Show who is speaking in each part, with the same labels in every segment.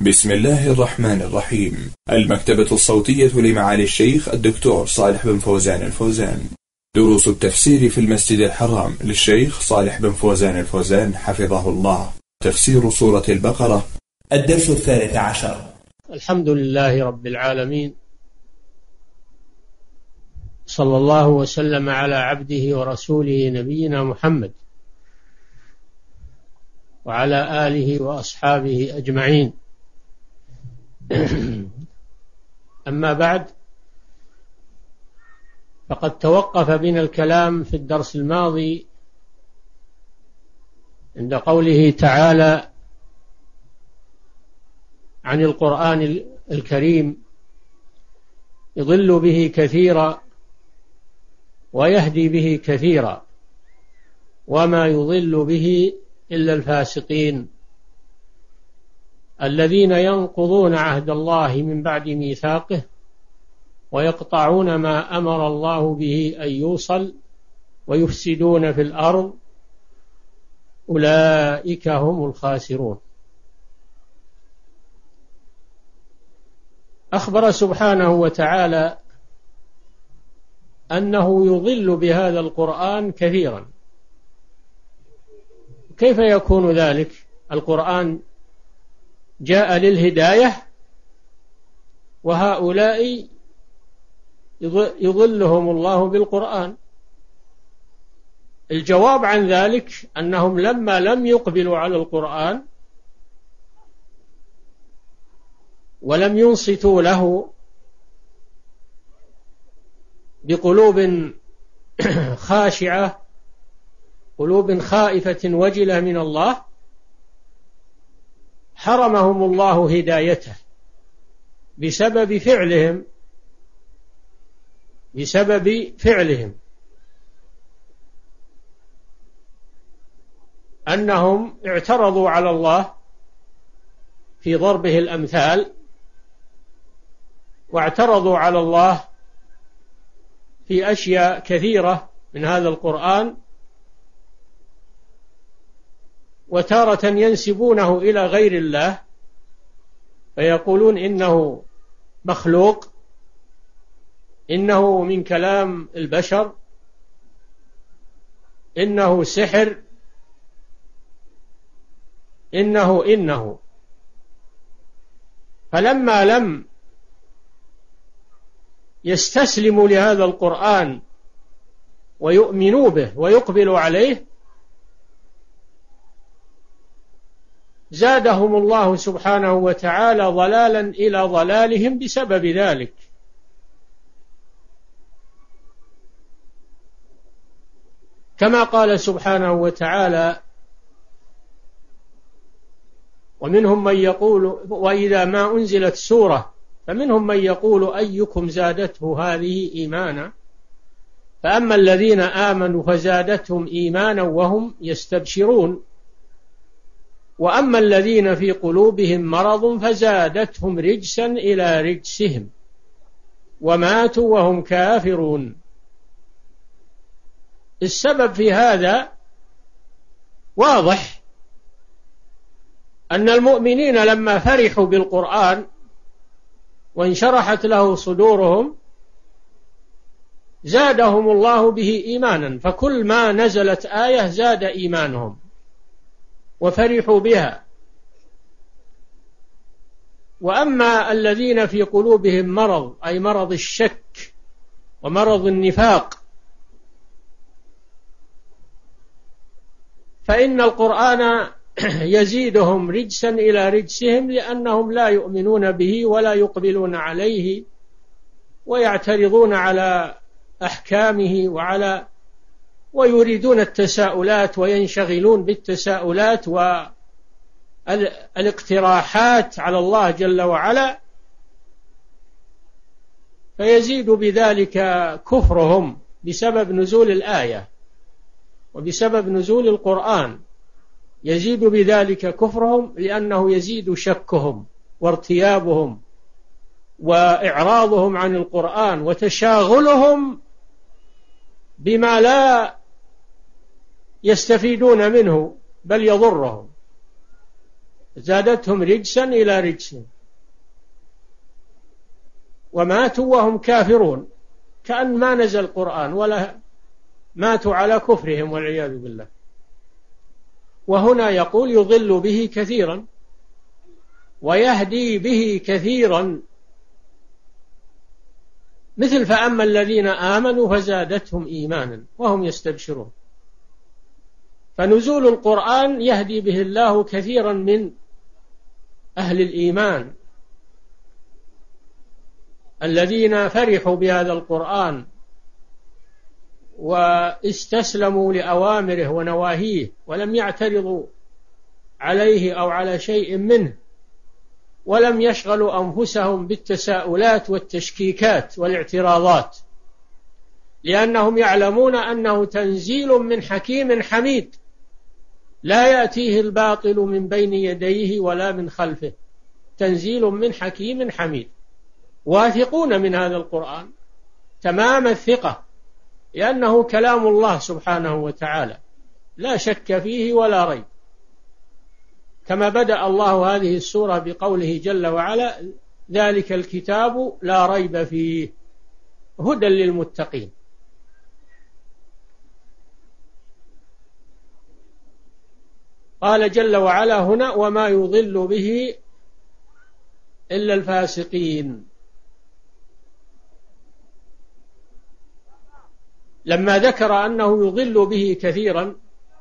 Speaker 1: بسم الله الرحمن الرحيم. المكتبة الصوتية لمعالي الشيخ الدكتور صالح بن فوزان الفوزان. دروس التفسير في المسجد الحرام للشيخ صالح بن فوزان الفوزان حفظه الله. تفسير سورة البقرة، الدرس 13.
Speaker 2: الحمد لله رب العالمين، صلى الله وسلم على عبده ورسوله نبينا محمد وعلى آله وأصحابه أجمعين. أما بعد، فقد توقف بنا الكلام في الدرس الماضي عند قوله تعالى عن القرآن الكريم: يضل به كثيرا ويهدي به كثيرا وما يضل به إلا الفاسقين الذين ينقضون عهد الله من بعد ميثاقه ويقطعون ما أمر الله به أن يوصل ويفسدون في الأرض أولئك هم الخاسرون. أخبر سبحانه وتعالى أنه يضل بهذا القرآن كثيرا. كيف يكون ذلك؟ القرآن جاء للهداية وهؤلاء يضلهم الله بالقرآن. الجواب عن ذلك أنهم لما لم يقبلوا على القرآن ولم ينصتوا له بقلوب خاشعة، قلوب خائفة وجلة من الله، حرمهم الله هدايته بسبب فعلهم أنهم اعترضوا على الله في ضربه الأمثال، واعترضوا على الله في أشياء كثيرة من هذا القرآن، وتارة ينسبونه إلى غير الله فيقولون إنه مخلوق، إنه من كلام البشر، إنه سحر، إنه. فلما لم يستسلموا لهذا القرآن ويؤمنوا به ويقبلوا عليه، زادهم الله سبحانه وتعالى ضلالا إلى ضلالهم بسبب ذلك. كما قال سبحانه وتعالى: ومنهم من يقول، وإذا ما أنزلت سورة فمنهم من يقول أيكم زادته هذه إيمانا، فأما الذين آمنوا فزادتهم إيمانا وهم يستبشرون، وأما الذين في قلوبهم مرض فزادتهم رجسا إلى رجسهم وماتوا وهم كافرون. السبب في هذا واضح، أن المؤمنين لما فرحوا بالقرآن وانشرحت له صدورهم زادهم الله به إيمانا، فكل ما نزلت آية زاد إيمانهم وفرحوا بها. وأما الذين في قلوبهم مرض، أي مرض الشك ومرض النفاق، فإن القرآن يزيدهم رجسا إلى رجسهم، لأنهم لا يؤمنون به ولا يقبلون عليه ويعترضون على أحكامه ويريدون التساؤلات وينشغلون بالتساؤلات والاقتراحات على الله جل وعلا، فيزيد بذلك كفرهم بسبب نزول الآية وبسبب نزول القرآن. يزيد بذلك كفرهم لأنه يزيد شكهم وارتيابهم وإعراضهم عن القرآن وتشاغلهم بما لا يستفيدون منه بل يضرهم. زادتهم رجسا إلى رجسهم وماتوا وهم كافرون، كأن ما نزل القرآن ولا ماتوا على كفرهم والعياذ بالله. وهنا يقول يضل به كثيرا ويهدي به كثيرا، مثل فأما الذين آمنوا فزادتهم إيمانا وهم يستبشرون. فنزول القرآن يهدي به الله كثيرا من أهل الإيمان الذين فرحوا بهذا القرآن واستسلموا لأوامره ونواهيه ولم يعترضوا عليه أو على شيء منه، ولم يشغلوا أنفسهم بالتساؤلات والتشكيكات والاعتراضات، لأنهم يعلمون أنه تنزيل من حكيم حميد لا يأتيه الباطل من بين يديه ولا من خلفه، تنزيل من حكيم حميد. واثقون من هذا القرآن تمام الثقة، لأنه كلام الله سبحانه وتعالى لا شك فيه ولا ريب، كما بدأ الله هذه السورة بقوله جل وعلا: ذلك الكتاب لا ريب فيه هدى للمتقين. قال جل وعلا هنا: وما يضل به إلا الفاسقين. لما ذكر أنه يضل به كثيرا،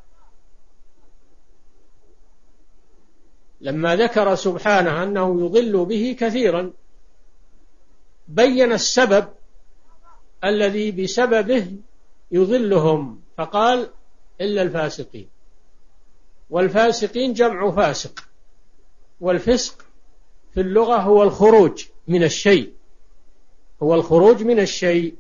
Speaker 2: لما ذكر سبحانه أنه يضل به كثيرا بين السبب الذي بسببه يضلهم، فقال: إلا الفاسقين. والفاسقين جمع فاسق، والفسق في اللغة هو الخروج من الشيء، هو الخروج من الشيء.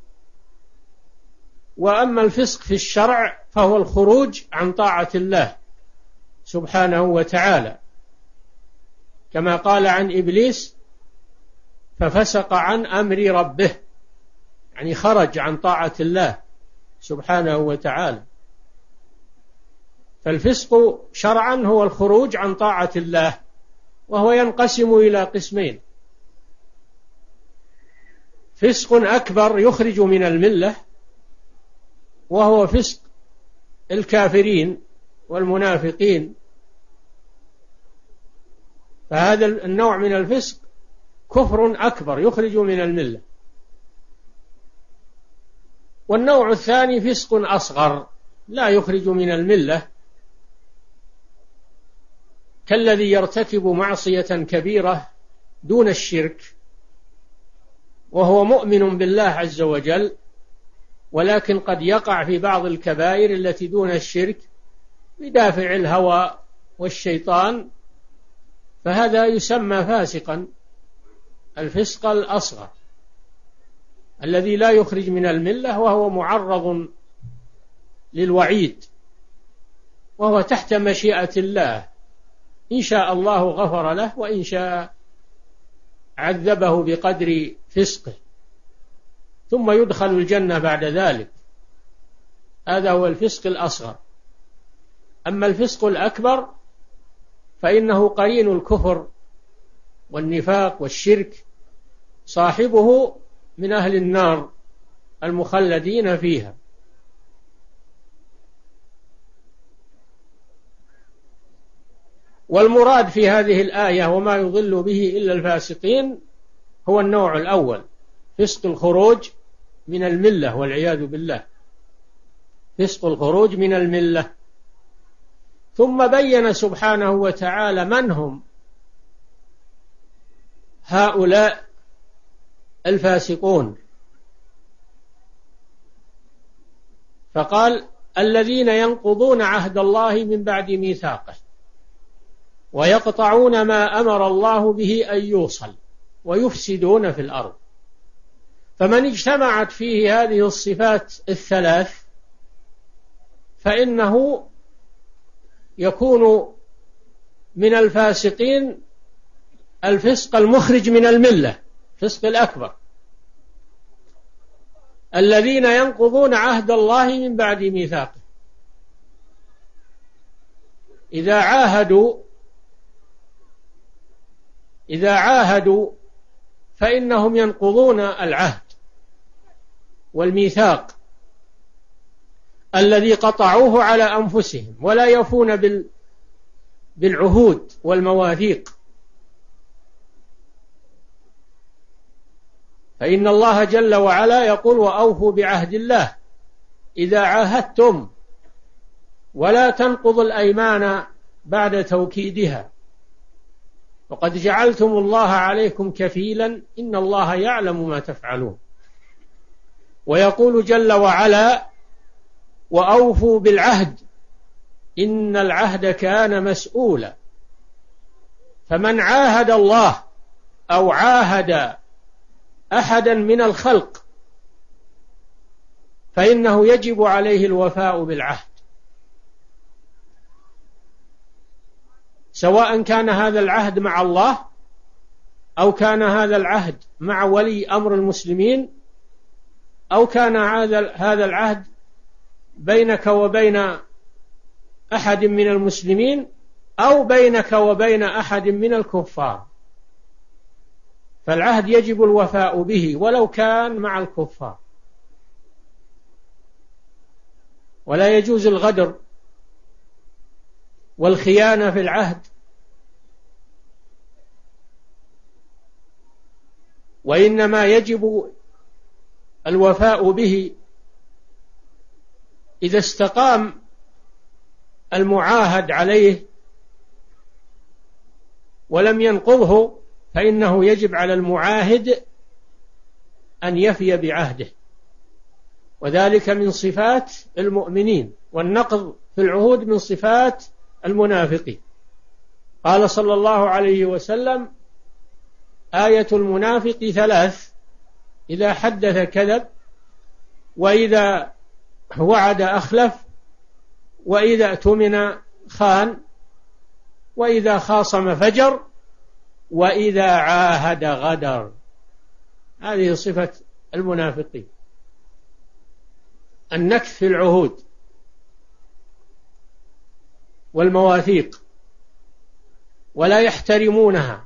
Speaker 2: وأما الفسق في الشرع فهو الخروج عن طاعة الله سبحانه وتعالى، كما قال عن إبليس: ففسق عن أمر ربه، يعني خرج عن طاعة الله سبحانه وتعالى. فالفسق شرعا هو الخروج عن طاعة الله، وهو ينقسم إلى قسمين: فسق أكبر يخرج من الملة، وهو فسق الكافرين والمنافقين، فهذا النوع من الفسق كفر أكبر يخرج من الملة. والنوع الثاني فسق أصغر لا يخرج من الملة، كالذي يرتكب معصية كبيرة دون الشرك وهو مؤمن بالله عز وجل، ولكن قد يقع في بعض الكبائر التي دون الشرك بدافع الهوى والشيطان، فهذا يسمى فاسقا، الفسق الأصغر الذي لا يخرج من الملة، وهو معرض للوعيد، وهو تحت مشيئة الله، إن شاء الله غفر له وإن شاء عذبه بقدر فسقه ثم يدخل الجنة بعد ذلك. هذا هو الفسق الأصغر. أما الفسق الأكبر فإنه قرين الكفر والنفاق والشرك، صاحبه من أهل النار المخلدين فيها. والمراد في هذه الآية وما يضل به إلا الفاسقين هو النوع الأول، فسق الخروج من الملة والعياذ بالله، فسق الخروج من الملة. ثم بين سبحانه وتعالى من هم هؤلاء الفاسقون، فقال: الذين ينقضون عهد الله من بعد ميثاقه ويقطعون ما أمر الله به أن يوصل ويفسدون في الأرض. فمن اجتمعت فيه هذه الصفات الثلاث فإنه يكون من الفاسقين الفسق المخرج من الملة، الفسق الأكبر، الذين ينقضون عهد الله من بعد ميثاقه. إذا عاهدوا إذا عاهدوا فإنهم ينقضون العهد والميثاق الذي قطعوه على أنفسهم، ولا يفون بالعهود والمواثيق. فإن الله جل وعلا يقول: وأوفوا بعهد الله إذا عاهدتم ولا تنقضوا الأيمان بعد توكيدها وقد جعلتم الله عليكم كفيلا إن الله يعلم ما تفعلون. ويقول جل وعلا: وأوفوا بالعهد إن العهد كان مسؤولا. فمن عاهد الله أو عاهد أحدا من الخلق فإنه يجب عليه الوفاء بالعهد، سواء كان هذا العهد مع الله أو كان هذا العهد مع ولي أمر المسلمين أو كان هذا العهد بينك وبين أحد من المسلمين أو بينك وبين أحد من الكفار، فالعهد يجب الوفاء به ولو كان مع الكفار. ولا يجوز الغدر والخيانة في العهد، وإنما يجب الوفاء به إذا استقام المعاهد عليه ولم ينقضه، فإنه يجب على المعاهد أن يفي بعهده، وذلك من صفات المؤمنين، والنقض في العهود من صفات المنافقين. قال صلى الله عليه وسلم: آية المنافق ثلاث: إذا حدث كذب، وإذا وعد أخلف، وإذا اؤتمن خان، وإذا خاصم فجر، وإذا عاهد غدر. هذه صفة المنافقين، النكث في العهود والمواثيق، ولا يحترمونها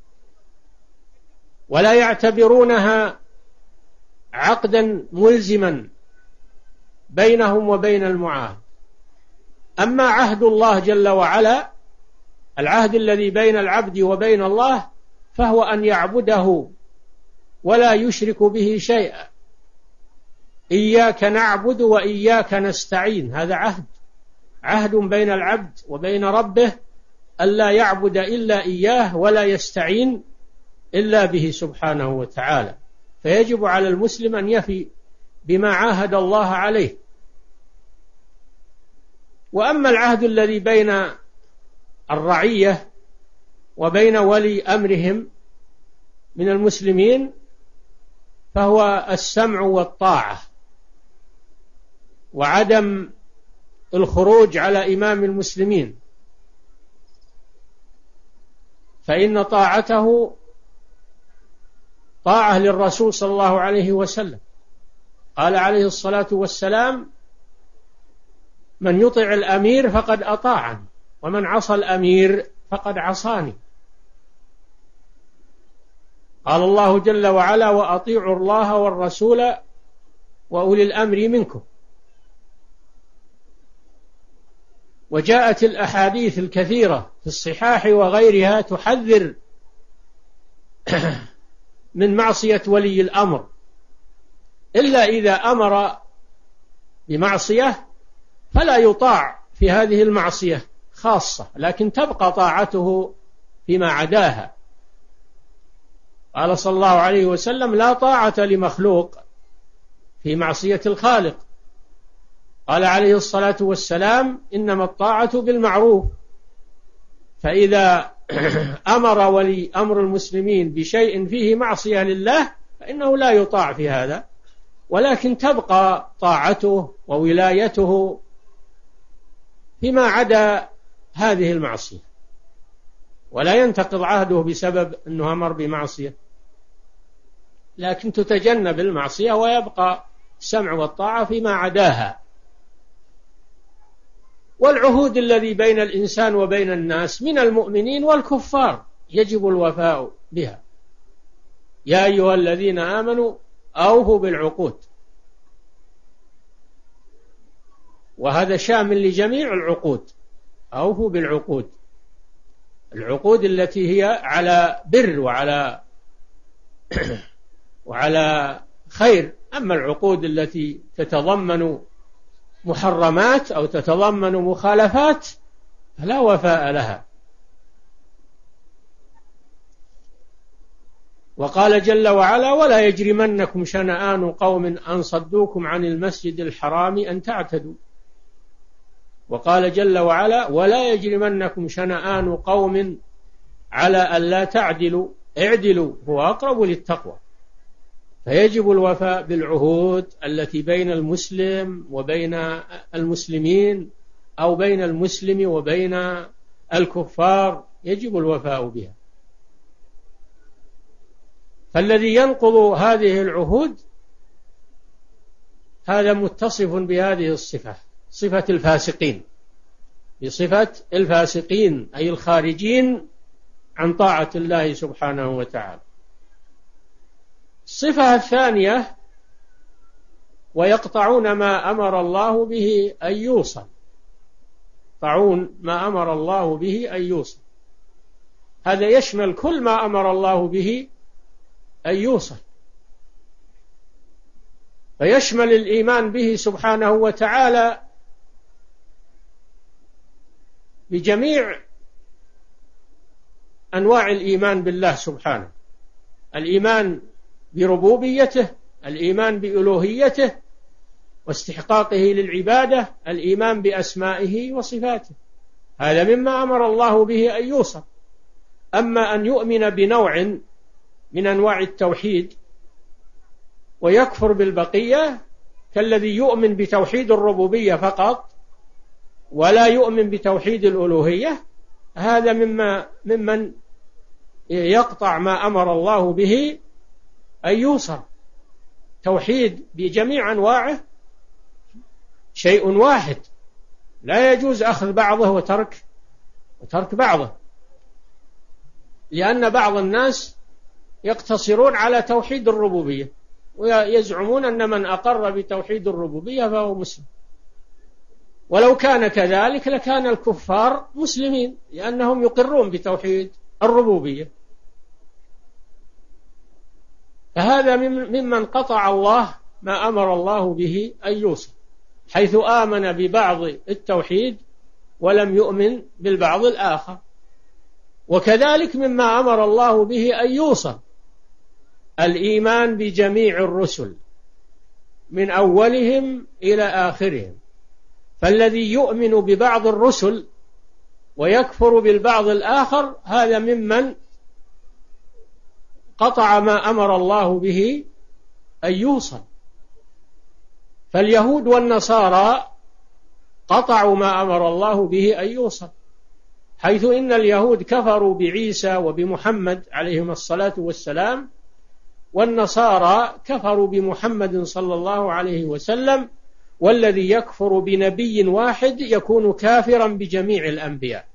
Speaker 2: ولا يعتبرونها عقدا ملزما بينهم وبين المعاهد. أما عهد الله جل وعلا، العهد الذي بين العبد وبين الله، فهو أن يعبده ولا يشرك به شيئا. إياك نعبد وإياك نستعين، هذا عهد بين العبد وبين ربه ألا يعبد إلا إياه ولا يستعين إلا به سبحانه وتعالى. فيجب على المسلم أن يفي بما عاهد الله عليه. وأما العهد الذي بين الرعية وبين ولي أمرهم من المسلمين فهو السمع والطاعة، وعدم الخروج على إمام المسلمين، فإن طاعته طاعة للرسول صلى الله عليه وسلم. قال عليه الصلاة والسلام: من يطع الأمير فقد أطاعني، ومن عصى الأمير فقد عصاني. قال الله جل وعلا: وأطيعوا الله والرسول وأولي الأمر منكم. وجاءت الأحاديث الكثيرة في الصحاح وغيرها تحذر من معصية ولي الأمر، إلا إذا أمر بمعصية فلا يطاع في هذه المعصية خاصة، لكن تبقى طاعته فيما عداها. قال صلى الله عليه وسلم: لا طاعة لمخلوق في معصية الخالق. قال عليه الصلاة والسلام: إنما الطاعة بالمعروف. فإذا أمر ولي أمر المسلمين بشيء فيه معصية لله فإنه لا يطاع في هذا، ولكن تبقى طاعته وولايته فيما عدا هذه المعصية، ولا ينتقض عهده بسبب أنه أمر بمعصية، لكن تتجنب المعصية ويبقى السمع والطاعة فيما عداها. والعهود الذي بين الإنسان وبين الناس من المؤمنين والكفار يجب الوفاء بها. يا أيها الذين آمنوا أوفوا بالعقود، وهذا شامل لجميع العقود. أوفوا بالعقود، العقود التي هي على بر وعلى خير. أما العقود التي تتضمن محرمات أو تتضمن مخالفات فلا وفاء لها. وقال جل وعلا: ولا يجرمنكم شنآن قوم أن صدوكم عن المسجد الحرام أن تعتدوا. وقال جل وعلا: ولا يجرمنكم شنآن قوم على ألا تعدلوا اعدلوا هو أقرب للتقوى. فيجب الوفاء بالعهود التي بين المسلم وبين المسلمين، أو بين المسلم وبين الكفار، يجب الوفاء بها. فالذي ينقض هذه العهود هذا متصف بهذه الصفة، صفة الفاسقين، بصفة الفاسقين أي الخارجين عن طاعة الله سبحانه وتعالى. الصفة الثانية: ويقطعون ما أمر الله به أن يوصل. يقطعون ما أمر الله به أن يوصل، هذا يشمل كل ما أمر الله به أن يوصل، فيشمل الإيمان به سبحانه وتعالى بجميع أنواع الإيمان بالله سبحانه: الإيمان بربوبيته، الإيمان بألوهيته واستحقاقه للعبادة، الإيمان بأسمائه وصفاته، هذا مما أمر الله به أن يوصل. أما أن يؤمن بنوع من أنواع التوحيد ويكفر بالبقية، كالذي يؤمن بتوحيد الربوبية فقط ولا يؤمن بتوحيد الألوهية، هذا ممن يقطع ما أمر الله به أن يوصل. توحيد بجميع أنواعه شيء واحد، لا يجوز أخذ بعضه وترك بعضه، لأن بعض الناس يقتصرون على توحيد الربوبية ويزعمون أن من أقر بتوحيد الربوبية فهو مسلم، ولو كان كذلك لكان الكفار مسلمين لأنهم يقرون بتوحيد الربوبية. فهذا ممن قطع الله ما أمر الله به أن يوصل، حيث آمن ببعض التوحيد ولم يؤمن بالبعض الآخر. وكذلك مما أمر الله به أن يوصل الإيمان بجميع الرسل من أولهم إلى آخرهم. فالذي يؤمن ببعض الرسل ويكفر بالبعض الآخر هذا ممن قطع ما أمر الله به أن يوصل. فاليهود والنصارى قطعوا ما أمر الله به أن يوصل، حيث إن اليهود كفروا بعيسى وبمحمد عليهم الصلاة والسلام، والنصارى كفروا بمحمد صلى الله عليه وسلم. والذي يكفر بنبي واحد يكون كافرا بجميع الأنبياء،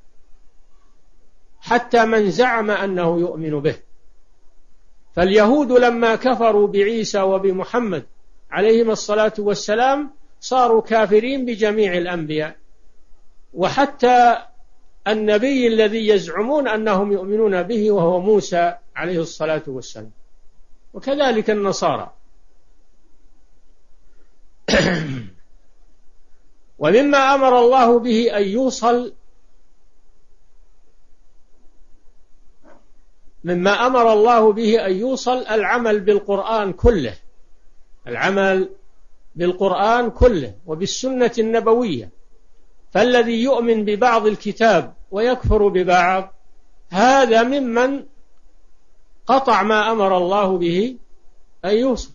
Speaker 2: حتى من زعم أنه يؤمن به. فاليهود لما كفروا بعيسى وبمحمد عليهم الصلاة والسلام صاروا كافرين بجميع الأنبياء، وحتى النبي الذي يزعمون أنهم يؤمنون به وهو موسى عليه الصلاة والسلام. وكذلك النصارى. ومما أمر الله به أن يوصل، مما أمر الله به أن يوصل العمل بالقرآن كله، العمل بالقرآن كله وبالسنة النبوية. فالذي يؤمن ببعض الكتاب ويكفر ببعض هذا ممن قطع ما أمر الله به أن يوصل.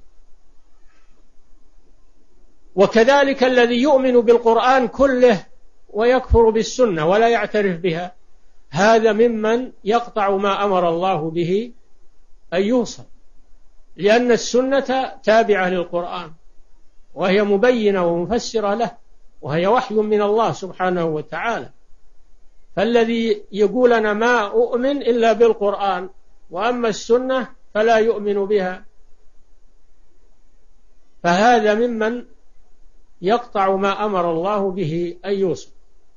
Speaker 2: وكذلك الذي يؤمن بالقرآن كله ويكفر بالسنة ولا يعترف بها هذا ممن يقطع ما أمر الله به أن يوصل، لأن السنة تابعة للقرآن وهي مبينة ومفسرة له، وهي وحي من الله سبحانه وتعالى. فالذي يقول أنا ما أؤمن إلا بالقرآن وأما السنة فلا يؤمن بها، فهذا ممن يقطع ما أمر الله به أن يوصل.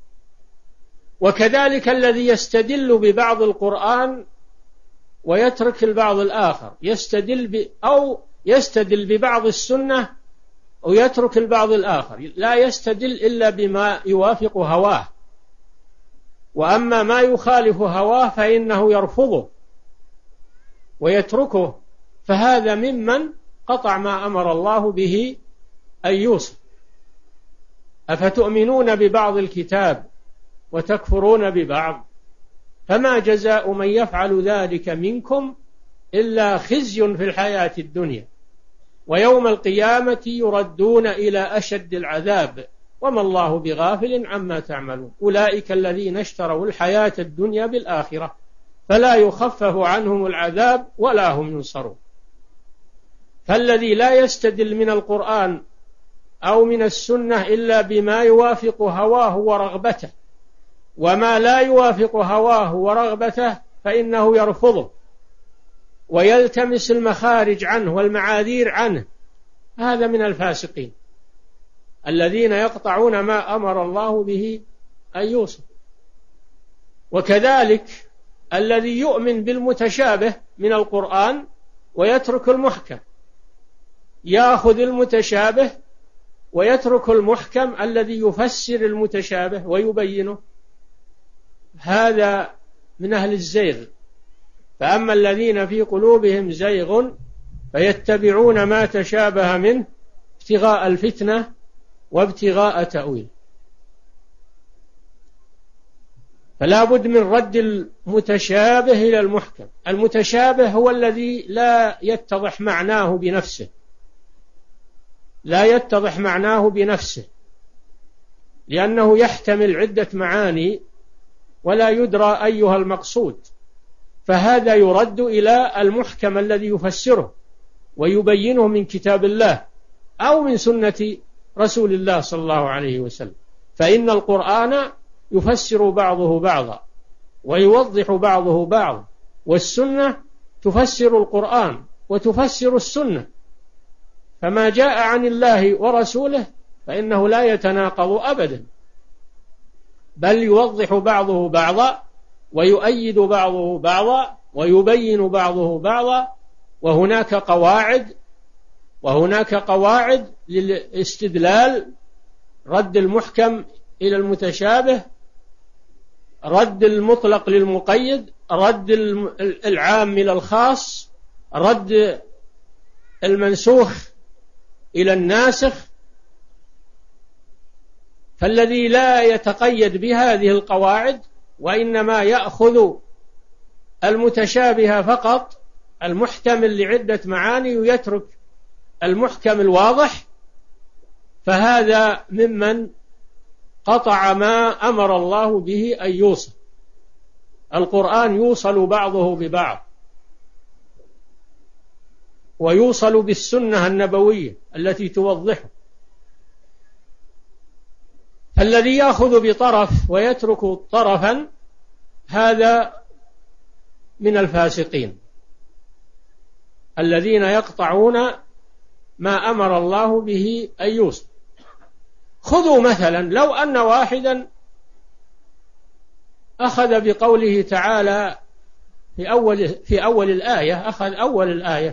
Speaker 2: وكذلك الذي يستدل ببعض القرآن ويترك البعض الآخر، يستدل ببعض السنة ويترك البعض الآخر، لا يستدل إلا بما يوافق هواه، وأما ما يخالف هواه فإنه يرفضه ويتركه، فهذا ممن قطع ما أمر الله به أن يوصل. أفتؤمنون ببعض الكتاب وتكفرون ببعض، فما جزاء من يفعل ذلك منكم إلا خزي في الحياة الدنيا ويوم القيامة يردون إلى أشد العذاب وما الله بغافل عما تعملون. أولئك الذين اشتروا الحياة الدنيا بالآخرة فلا يخفف عنهم العذاب ولا هم ينصرون. فالذي لا يستدل من القرآن أو من السنة إلا بما يوافق هواه ورغبته، وما لا يوافق هواه ورغبته فإنه يرفضه ويلتمس المخارج عنه والمعاذير عنه، هذا من الفاسقين الذين يقطعون ما أمر الله به أن يوصل. وكذلك الذي يؤمن بالمتشابه من القرآن ويترك المحكم، يأخذ المتشابه ويترك المحكم الذي يفسر المتشابه ويبينه، هذا من أهل الزيغ. فأما الذين في قلوبهم زيغ فيتبعون ما تشابه منه ابتغاء الفتنة وابتغاء تأويل. فلا بد من رد المتشابه إلى المحكم. المتشابه هو الذي لا يتضح معناه بنفسه، لا يتضح معناه بنفسه، لأنه يحتمل عدة معاني ولا يدرى أيها المقصود، فهذا يرد إلى المحكم الذي يفسره ويبينه من كتاب الله أو من سنة رسول الله صلى الله عليه وسلم. فإن القرآن يفسر بعضه بعضا ويوضح بعضه بعض، والسنة تفسر القرآن وتفسر السنة، فما جاء عن الله ورسوله فإنه لا يتناقض أبدا، بل يوضح بعضه بعضا ويؤيد بعضه بعضا ويبين بعضه بعضا. وهناك قواعد للاستدلال: رد المحكم إلى المتشابه، رد المطلق للمقيد، رد العام إلى الخاص، رد المنسوخ إلى الناسخ. فالذي لا يتقيد بهذه القواعد وإنما يأخذ المتشابه فقط المحتمل لعدة معاني ويترك المحكم الواضح، فهذا ممن قطع ما أمر الله به أن يوصل. القرآن يوصل بعضه ببعض، ويوصل بالسنة النبوية التي توضحه. الذي يأخذ بطرف ويترك طرفا هذا من الفاسقين الذين يقطعون ما أمر الله به أن يوصل. خذوا مثلا لو أن واحدا أخذ بقوله تعالى في أول الآية، أخذ أول الآية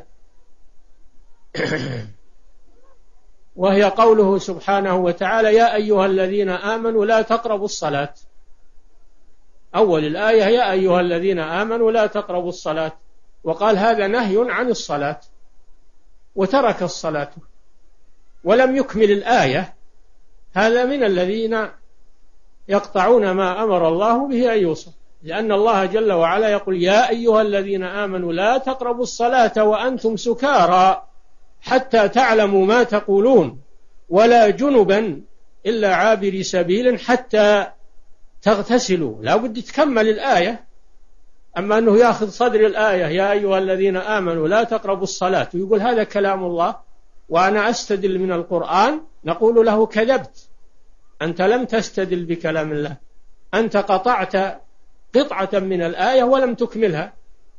Speaker 2: وهي قوله سبحانه وتعالى: يا أيها الذين آمنوا لا تقربوا الصلاة. أول الآية: يا أيها الذين آمنوا لا تقربوا الصلاة، وقال هذا نهي عن الصلاة وترك الصلاة ولم يكمل الآية. هذا من الذين يقطعون ما أمر الله به أن يوصل، لأن الله جل وعلا يقول: يا أيها الذين آمنوا لا تقربوا الصلاة وأنتم سكارى حتى تعلموا ما تقولون ولا جنبا إلا عابر سبيل حتى تغتسلوا. لا بد تكمل الآية. أما أنه يأخذ صدر الآية يا أيها الذين آمنوا لا تقربوا الصلاة ويقول هذا كلام الله وأنا أستدل من القرآن، نقول له: كذبت، أنت لم تستدل بكلام الله، أنت قطعت قطعة من الآية ولم تكملها،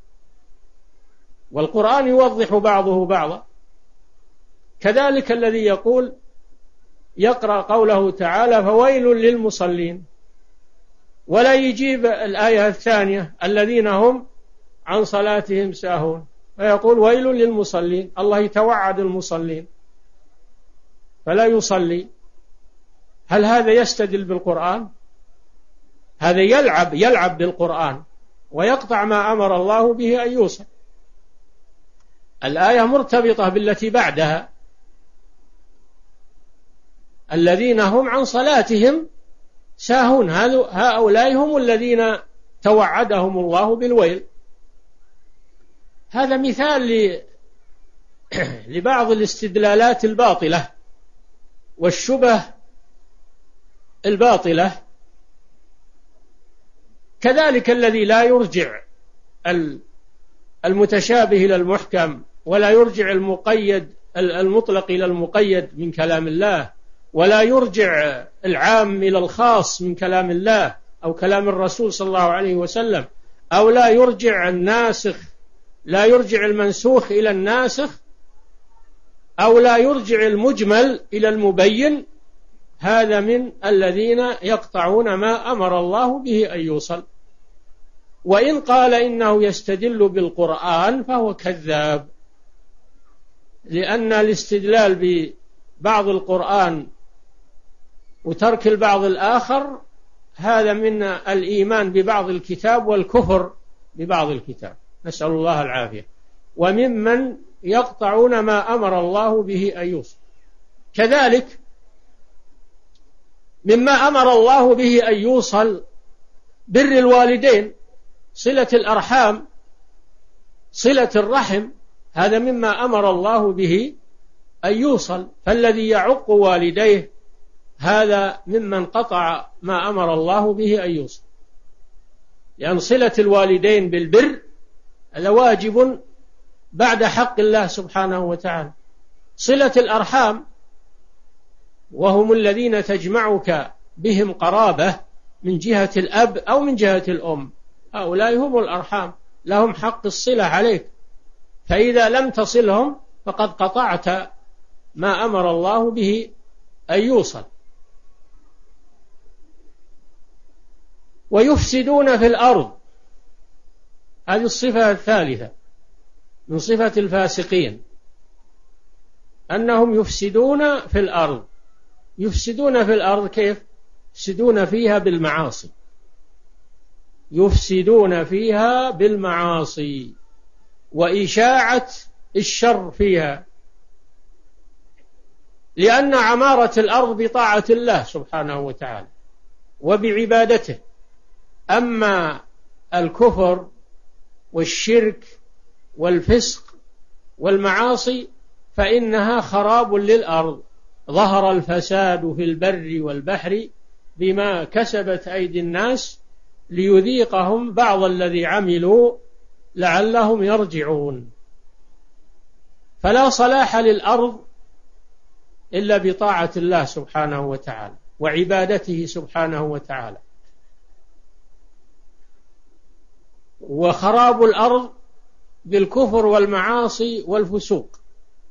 Speaker 2: والقرآن يوضح بعضه بعضا. كذلك الذي يقرأ قوله تعالى فويل للمصلين، ولا يجيب الآية الثانية الذين هم عن صلاتهم ساهون، فيقول ويل للمصلين. الله يتوعد المصلين فلا يصلي. هل هذا يستدل بالقرآن؟ هذا يلعب بالقرآن ويقطع ما أمر الله به أن يوصل. الآية مرتبطة بالتي بعدها، الذين هم عن صلاتهم ساهون، هؤلاء هم الذين توعدهم الله بالويل. هذا مثال لبعض الاستدلالات الباطلة والشبه الباطلة. كذلك الذي لا يرجع المتشابه إلى المحكم، ولا يرجع المطلق إلى المقيد من كلام الله، ولا يرجع العام إلى الخاص من كلام الله أو كلام الرسول صلى الله عليه وسلم، أو لا يرجع المنسوخ إلى الناسخ، أو لا يرجع المجمل إلى المبين، هذا من الذين يقطعون ما أمر الله به أن يوصل. وإن قال إنه يستدل بالقرآن فهو كذاب، لأن الاستدلال ببعض القرآن وترك البعض الآخر هذا من الإيمان ببعض الكتاب والكفر ببعض الكتاب، نسأل الله العافية، وممن يقطعون ما أمر الله به أن يوصل. كذلك مما أمر الله به أن يوصل بر الوالدين، صلة الأرحام، صلة الرحم، هذا مما أمر الله به أن يوصل. فالذي يعق والديه هذا ممن قطع ما أمر الله به أن يوصل، لأن صلة الوالدين بالبر هذا واجب بعد حق الله سبحانه وتعالى. صلة الأرحام وهم الذين تجمعك بهم قرابة من جهة الأب أو من جهة الأم، هؤلاء هم الأرحام، لهم حق الصلة عليك، فإذا لم تصلهم فقد قطعت ما أمر الله به أن يوصل. ويفسدون في الأرض، هذه الصفة الثالثة من صفة الفاسقين، أنهم يفسدون في الأرض. يفسدون في الأرض كيف؟ يفسدون فيها بالمعاصي، يفسدون فيها بالمعاصي وإشاعة الشر فيها، لأن عمارة الأرض بطاعة الله سبحانه وتعالى وبعبادته. أما الكفر والشرك والفسق والمعاصي فإنها خراب للأرض. ظهر الفساد في البر والبحر بما كسبت أيدي الناس ليذيقهم بعض الذي عملوا لعلهم يرجعون. فلا صلاح للأرض إلا بطاعة الله سبحانه وتعالى وعبادته سبحانه وتعالى. وخراب الأرض بالكفر والمعاصي والفسوق.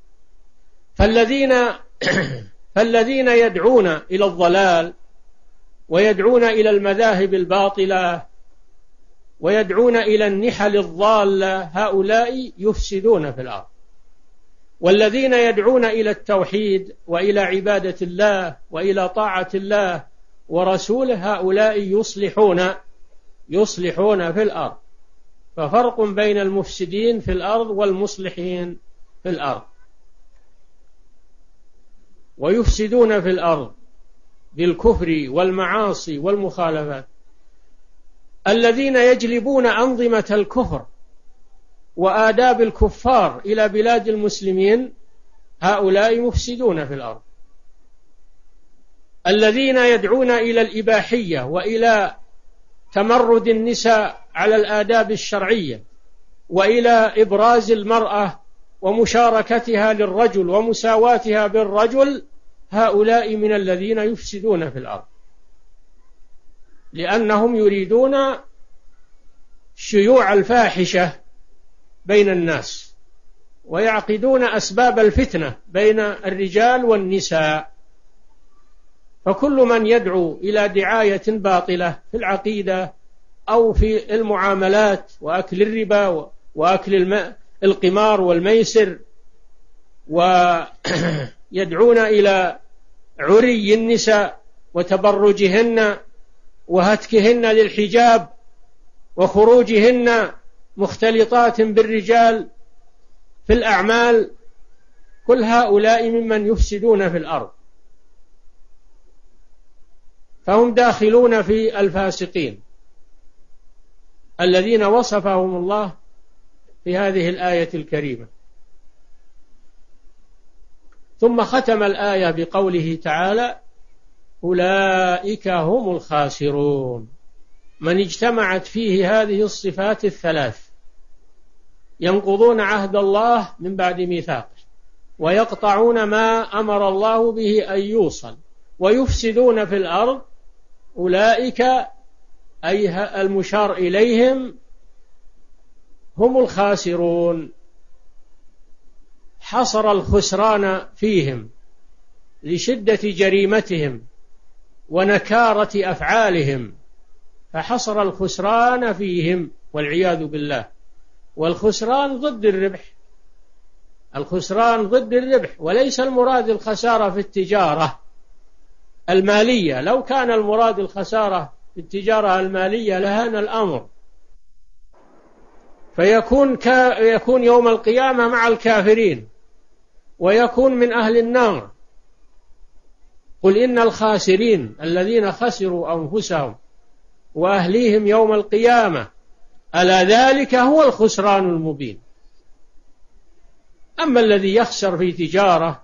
Speaker 2: فالذين يدعون إلى الضلال ويدعون إلى المذاهب الباطلة ويدعون إلى النحل الضالة هؤلاء يفسدون في الأرض، والذين يدعون إلى التوحيد وإلى عبادة الله وإلى طاعة الله ورسوله هؤلاء يصلحون في الأرض. ففرق بين المفسدين في الأرض والمصلحين في الأرض. ويفسدون في الأرض بالكفر والمعاصي والمخالفات. الذين يجلبون أنظمة الكفر وآداب الكفار إلى بلاد المسلمين هؤلاء مفسدون في الأرض. الذين يدعون إلى الإباحية وإلى تمرد النساء على الآداب الشرعية وإلى إبراز المرأة ومشاركتها للرجل ومساواتها بالرجل هؤلاء من الذين يفسدون في الأرض. لأنهم يريدون شيوع الفاحشة بين الناس، ويعقدون أسباب الفتنة بين الرجال والنساء. فكل من يدعو إلى دعاية باطلة في العقيدة أو في المعاملات وأكل الربا وأكل القمار والميسر، ويدعون إلى عري النساء وتبرجهن وهتكهن للحجاب وخروجهن مختلطات بالرجال في الأعمال، كل هؤلاء ممن يفسدون في الأرض، فهم داخلون في الفاسقين الذين وصفهم الله في هذه الآية الكريمة. ثم ختم الآية بقوله تعالى: أولئك هم الخاسرون. من اجتمعت فيه هذه الصفات الثلاث: ينقضون عهد الله من بعد ميثاقه، ويقطعون ما أمر الله به أن يوصل، ويفسدون في الأرض، أولئك أي المشار إليهم هم الخاسرون. حصر الخسران فيهم لشدة جريمتهم ونكارة أفعالهم، فحصر الخسران فيهم والعياذ بالله. والخسران ضد الربح، الخسران ضد الربح، وليس المراد الخسارة في التجارة المالية. لو كان المراد الخسارة في التجارة المالية لهان الأمر، فيكون يوم القيامة مع الكافرين ويكون من أهل النار. قل إن الخاسرين الذين خسروا أنفسهم وأهليهم يوم القيامة ألا ذلك هو الخسران المبين. أما الذي يخسر في تجارة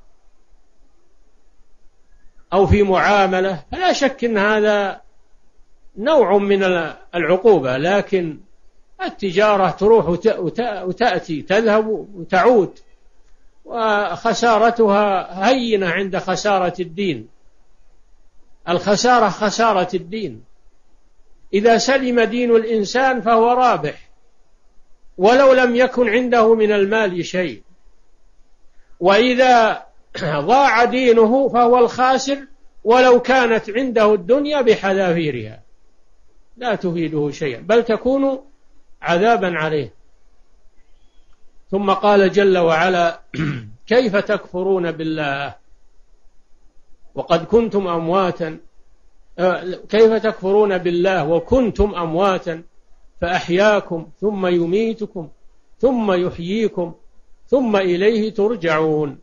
Speaker 2: أو في معاملة فلا شك أن هذا نوع من العقوبة، لكن التجارة تروح وتأتي، تذهب وتعود، وخسارتها هينة عند خسارة الدين. الخسارة خسارة الدين. إذا سلم دين الإنسان فهو رابح ولو لم يكن عنده من المال شيء، وإذا ضاع دينه فهو الخاسر ولو كانت عنده الدنيا بحذافيرها، لا تفيده شيئا بل تكون عذابا عليه. ثم قال جل وعلا: كيف تكفرون بالله وقد كنتم أمواتا، كيف تكفرون بالله وكنتم أمواتا فأحياكم ثم يميتكم ثم يحييكم ثم إليه ترجعون.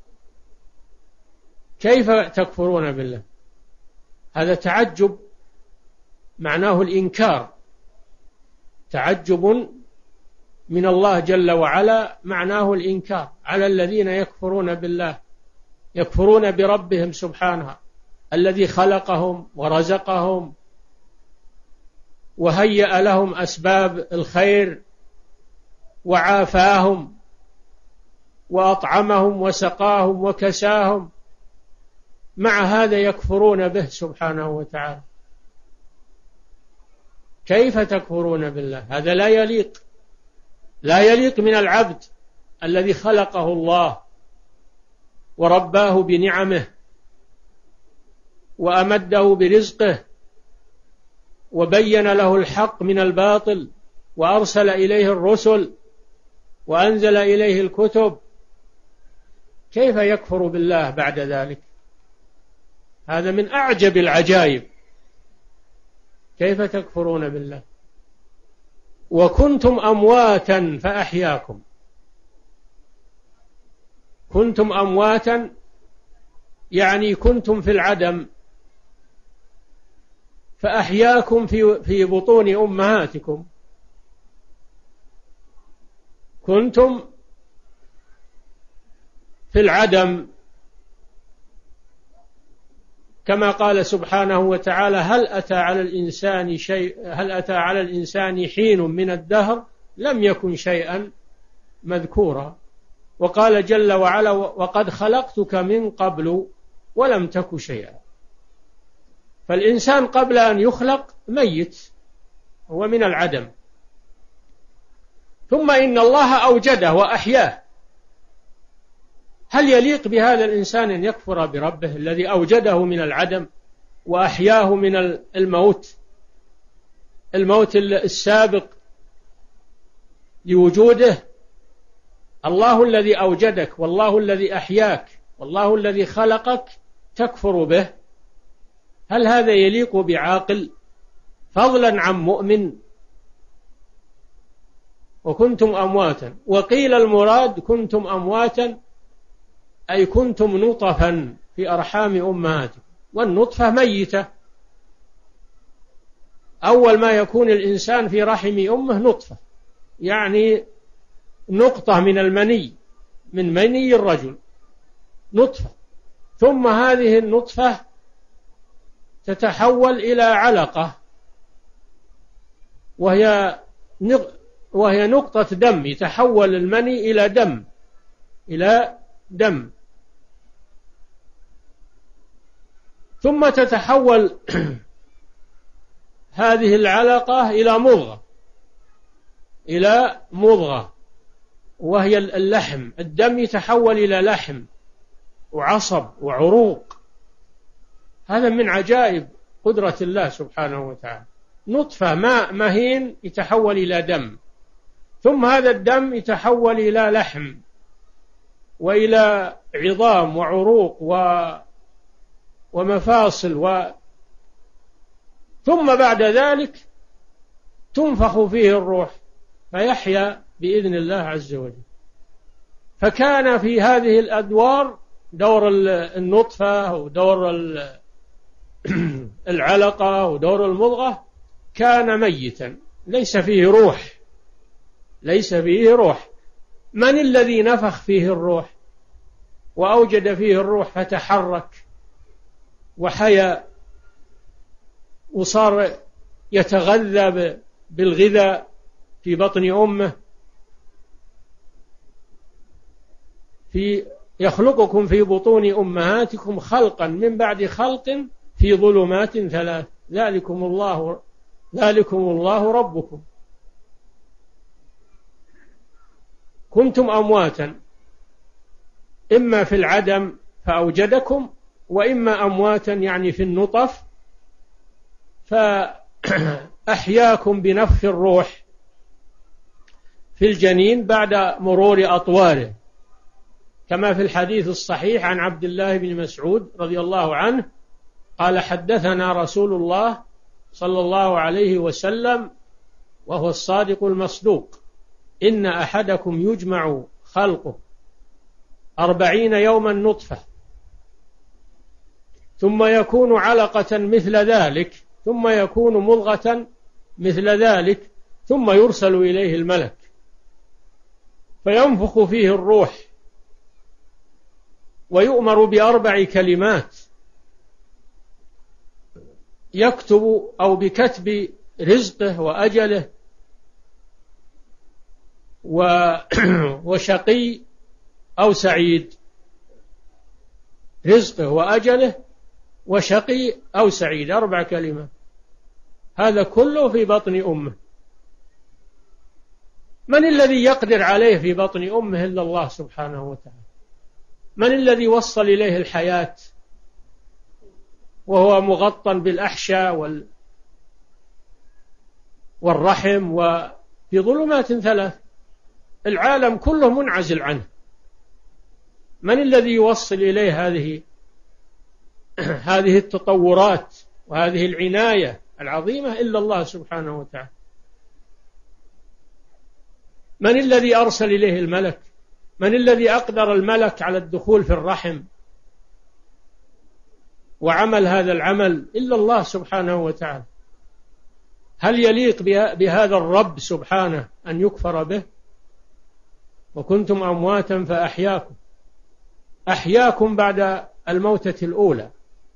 Speaker 2: كيف تكفرون بالله؟ هذا تعجب معناه الإنكار، تعجب من الله جل وعلا معناه الإنكار على الذين يكفرون بالله، يكفرون بربهم سبحانه الذي خلقهم ورزقهم وهيأ لهم أسباب الخير وعافاهم وأطعمهم وسقاهم وكساهم، مع هذا يكفرون به سبحانه وتعالى. كيف تكفرون بالله؟ هذا لا يليق من العبد الذي خلقه الله ورباه بنعمه وأمده برزقه وبين له الحق من الباطل وأرسل إليه الرسل وأنزل إليه الكتب. كيف يكفر بالله بعد ذلك؟ هذا من أعجب العجائب. كيف تكفرون بالله وكنتم أمواتا فأحياكم؟ كنتم أمواتا يعني كنتم في العدم، فأحياكم في بطون أمهاتكم. كنتم في العدم كما قال سبحانه وتعالى: هل أتى على الإنسان حين من الدهر لم يكن شيئا مذكورا. وقال جل وعلا: وقد خلقتك من قبل ولم تك شيئا. فالإنسان قبل أن يخلق ميت، هو من العدم، ثم إن الله أوجده وأحياه. هل يليق بهذا الإنسان أن يكفر بربه الذي أوجده من العدم وأحياه من الموت السابق لوجوده؟ الله الذي أوجدك والله الذي أحياك والله الذي خلقك تكفر به؟ هل هذا يليق بعاقل، فضلا عن مؤمن؟ وكنتم أمواتا، وقيل المراد كنتم أمواتا أي كنتم نطفا في أرحام أمهاتكم، والنطفة ميتة. أول ما يكون الإنسان في رحم أمه نطفة، يعني نقطة من المني، من مني الرجل نطفة، ثم هذه النطفة تتحول إلى علقة وهي نقطة دم، يتحول المني إلى دم ثم تتحول هذه العلقة إلى مضغة وهي اللحم. الدم يتحول إلى لحم وعصب وعروق. هذا من عجائب قدرة الله سبحانه وتعالى. نطفة ماء مهين يتحول إلى دم، ثم هذا الدم يتحول إلى لحم وإلى عظام وعروق ومفاصل ثم بعد ذلك تنفخ فيه الروح فيحيا بإذن الله عز وجل. فكان في هذه الأدوار دور النطفة ودور العلقة ودور المضغة كان ميتا، ليس فيه روح. من الذي نفخ فيه الروح وأوجد فيه الروح فتحرك وحيا وصار يتغذى بالغذاء في بطن أمه؟ يخلقكم في بطون أمهاتكم خلقا من بعد خلق في ظلمات 3 ذلكم الله ربكم. كنتم أمواتا، إما في العدم فأوجدكم، وإما أمواتا يعني في النطف فأحياكم بنفخ الروح في الجنين بعد مرور أطواره، كما في الحديث الصحيح عن عبد الله بن مسعود رضي الله عنه قال: حدثنا رسول الله صلى الله عليه وسلم وهو الصادق المصدوق: إن أحدكم يجمع خلقه 40 يوما نطفة، ثم يكون علقة مثل ذلك، ثم يكون مضغة مثل ذلك، ثم يرسل إليه الملك فينفخ فيه الروح ويؤمر ب4 كلمات: يكتب أو بكتب رزقه وأجله وشقي أو سعيد. رزقه وأجله وشقي أو سعيد، 4 كلمات. هذا كله في بطن أمه. من الذي يقدر عليه في بطن أمه إلا الله سبحانه وتعالى؟ من الذي وصل إليه الحياة وهو مغطى بالأحشاء والرحم وفي ظلمات 3؟ العالم كله منعزل عنه. من الذي يوصل إليه هذه التطورات وهذه العناية العظيمة إلا الله سبحانه وتعالى؟ من الذي أرسل إليه الملك؟ من الذي أقدر الملك على الدخول في الرحم وعمل هذا العمل إلا الله سبحانه وتعالى؟ هل يليق بهذا الرب سبحانه أن يكفر به؟ وكنتم أمواتا فأحياكم بعد الموتة الأولى،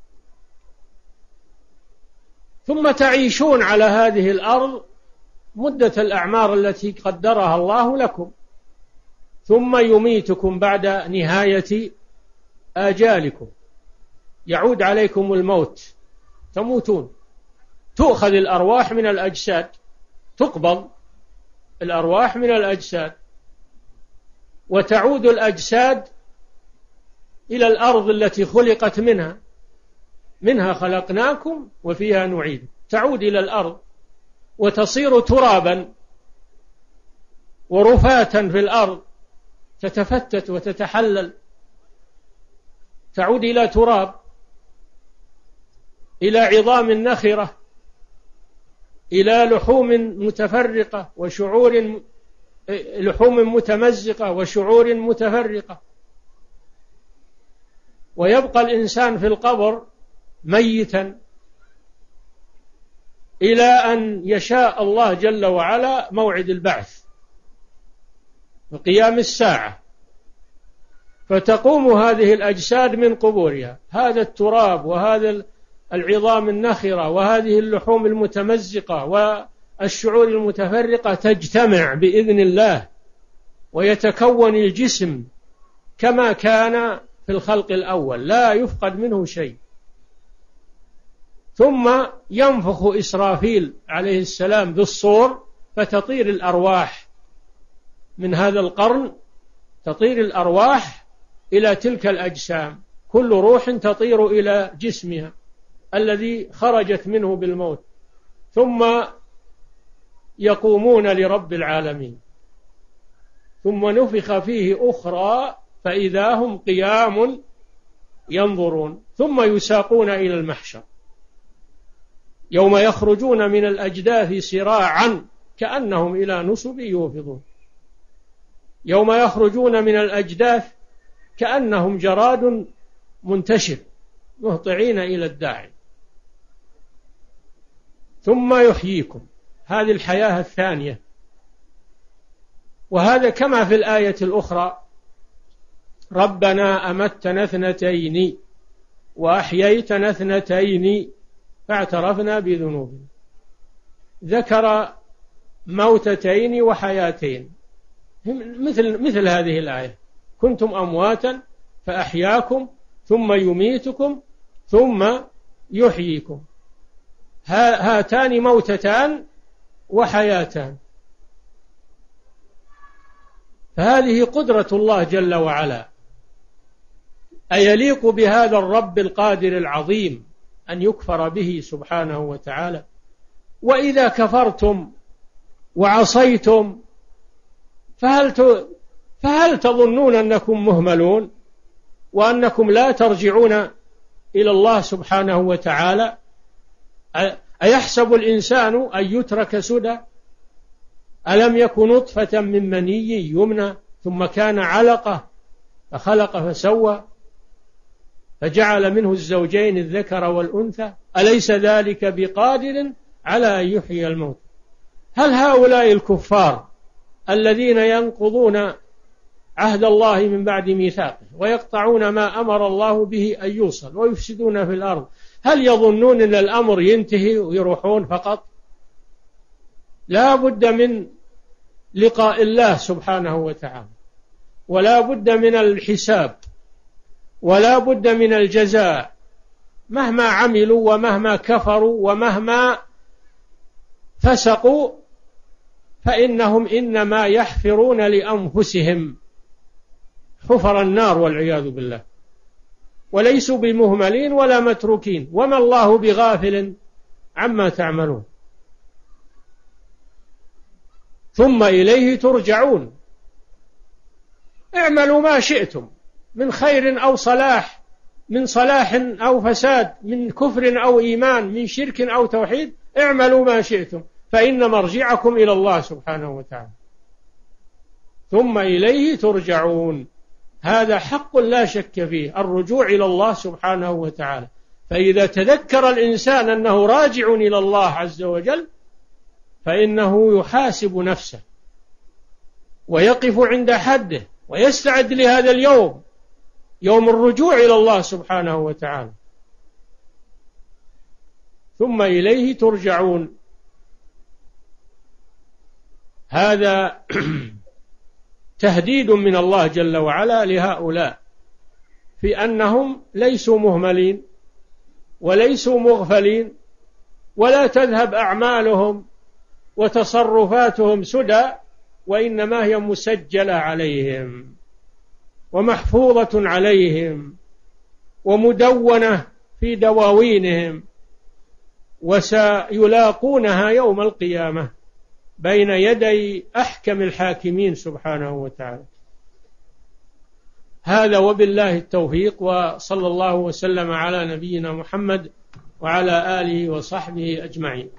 Speaker 2: ثم تعيشون على هذه الأرض مدة الأعمار التي قدرها الله لكم، ثم يميتكم بعد نهاية آجالكم، يعود عليكم الموت تموتون. تؤخذ الأرواح من الأجساد، تقبض الأرواح من الأجساد، وتعود الأجساد إلى الأرض التي خلقت منها خلقناكم وفيها نعيد. تعود إلى الأرض وتصير ترابا ورفاتا في الأرض، تتفتت وتتحلل، تعود إلى تراب، إلى عظام نخرة، إلى لحوم متفرقة وشعور، لحوم متمزقة وشعور متفرقة. ويبقى الإنسان في القبر ميتا إلى أن يشاء الله جل وعلا موعد البعث وقيام الساعة، فتقوم هذه الأجساد من قبورها. هذا التراب وهذا العظام النخرة وهذه اللحوم المتمزقة والشعور المتفرقة تجتمع بإذن الله، ويتكون الجسم كما كان في الخلق الأول، لا يفقد منه شيء. ثم ينفخ إسرافيل عليه السلام بالصور، فتطير الأرواح من هذا القرن، تطير الأرواح إلى تلك الأجسام، كل روح تطير إلى جسمها الذي خرجت منه بالموت، ثم يقومون لرب العالمين. ثم نفخ فيه أخرى فإذا هم قيام ينظرون، ثم يساقون إلى المحشر يوم يخرجون من الأجداث سراعا كأنهم إلى نصب يوفضون. يوم يخرجون من الأجداث كأنهم جراد منتشر مهطعين إلى الداعي. ثم يحييكم، هذه الحياة الثانية. وهذا كما في الآية الأخرى: ربنا أمتنا اثنتين وأحييتنا اثنتين فاعترفنا بذنوبنا. ذكر موتتين وحياتين مثل هذه الآية: كنتم أمواتا فأحياكم ثم يميتكم ثم يحييكم. هاتان موتتان وحياتان. فهذه قدرة الله جل وعلا. أيليق بهذا الرب القادر العظيم أن يكفر به سبحانه وتعالى؟ وإذا كفرتم وعصيتم فهل تظنون أنكم مهملون وأنكم لا ترجعون إلى الله سبحانه وتعالى؟ أيحسب الإنسان أن يترك سدى؟ ألم يكن نطفة من مني يمنى ثم كان علقة فخلق فسوى فجعل منه الزوجين الذكر والأنثى أليس ذلك بقادر على أن يحيي الموت؟ هل هؤلاء الكفار الذين ينقضون عهد الله من بعد ميثاقه ويقطعون ما أمر الله به أن يوصل ويفسدون في الأرض، هل يظنون أن الأمر ينتهي ويروحون فقط؟ لا بد من لقاء الله سبحانه وتعالى، ولا بد من الحساب، ولا بد من الجزاء. مهما عملوا ومهما كفروا ومهما فسقوا فإنهم إنما يحفرون لأنفسهم حفر النار والعياذ بالله، وليسوا بمهملين ولا متروكين، وما الله بغافل عما تعملون. ثم إليه ترجعون. اعملوا ما شئتم من خير أو صلاح، من صلاح أو فساد، من كفر أو إيمان، من شرك أو توحيد، اعملوا ما شئتم فإن مرجعكم إلى الله سبحانه وتعالى. ثم إليه ترجعون. هذا حق لا شك فيه، الرجوع إلى الله سبحانه وتعالى. فإذا تذكر الإنسان أنه راجع إلى الله عز وجل فإنه يحاسب نفسه ويقف عند حده ويستعد لهذا اليوم، يوم الرجوع إلى الله سبحانه وتعالى. ثم إليه ترجعون. هذا تهديد من الله جل وعلا لهؤلاء في أنهم ليسوا مهملين وليسوا مغفلين، ولا تذهب أعمالهم وتصرفاتهم سدى، وإنما هي مسجلة عليهم ومحفوظة عليهم ومدونة في دواوينهم، وسيلاقونها يوم القيامة بين يدي أحكم الحاكمين سبحانه وتعالى. هذا وبالله التوفيق، وصلى الله وسلم على نبينا محمد وعلى آله وصحبه أجمعين.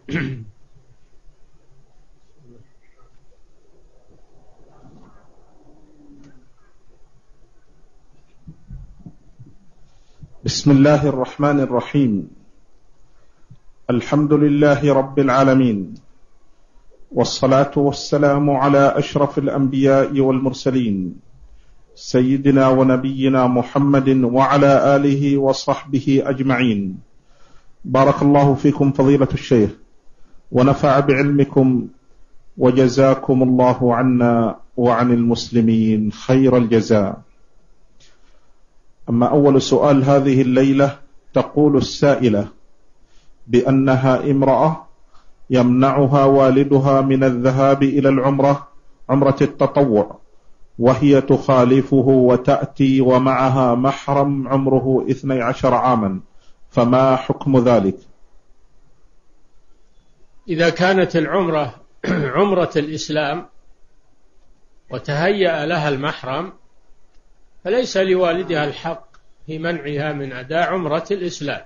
Speaker 3: بسم الله الرحمن الرحيم. الحمد لله رب العالمين، والصلاة والسلام على أشرف الأنبياء والمرسلين، سيدنا ونبينا محمد وعلى آله وصحبه أجمعين. بارك الله فيكم فضيلة الشيخ، ونفع بعلمكم، وجزاكم الله عنا وعن المسلمين خير الجزاء. أما أول سؤال هذه الليلة، تقول السائلة بأنها امرأة يمنعها والدها من الذهاب إلى العمرة، عمرة التطوع، وهي تخالفه وتأتي ومعها محرم عمره 12 عاما، فما حكم ذلك؟
Speaker 2: إذا كانت العمرة عمرة الإسلام وتهيأ لها المحرم، فليس لوالدها الحق في منعها من أداء عمرة الإسلام.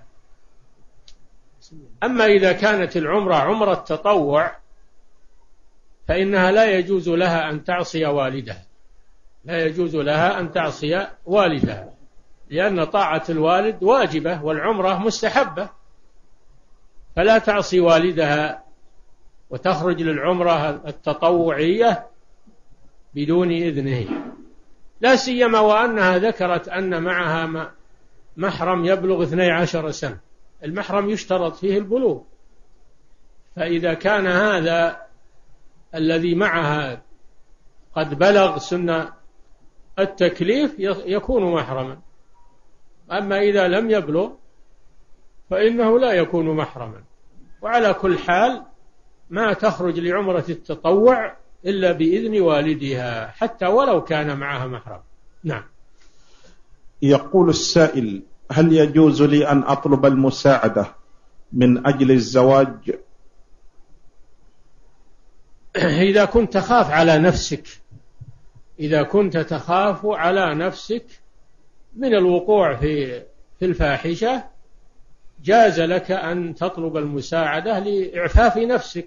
Speaker 2: أما إذا كانت العمرة عمرة تطوع، فإنها لا يجوز لها أن تعصي والدها، لا يجوز لها أن تعصي والدها، لأن طاعة الوالد واجبة والعمرة مستحبة، فلا تعصي والدها وتخرج للعمرة التطوعية بدون إذنه، لا سيما وأنها ذكرت أن معها محرم يبلغ 12 سنة. المحرم يشترط فيه البلوغ، فإذا كان هذا الذي معها قد بلغ سن التكليف يكون محرما، أما إذا لم يبلغ فإنه لا يكون محرما. وعلى كل حال ما تخرج لعمرة التطوع إلا بإذن والدها، حتى ولو كان معها محرم. نعم.
Speaker 3: يقول السائل: هل يجوز لي أن أطلب المساعدة من أجل الزواج؟
Speaker 2: إذا كنت تخاف على نفسك، إذا كنت تخاف على نفسك من الوقوع في الفاحشة، جاز لك أن تطلب المساعدة لإعفاف نفسك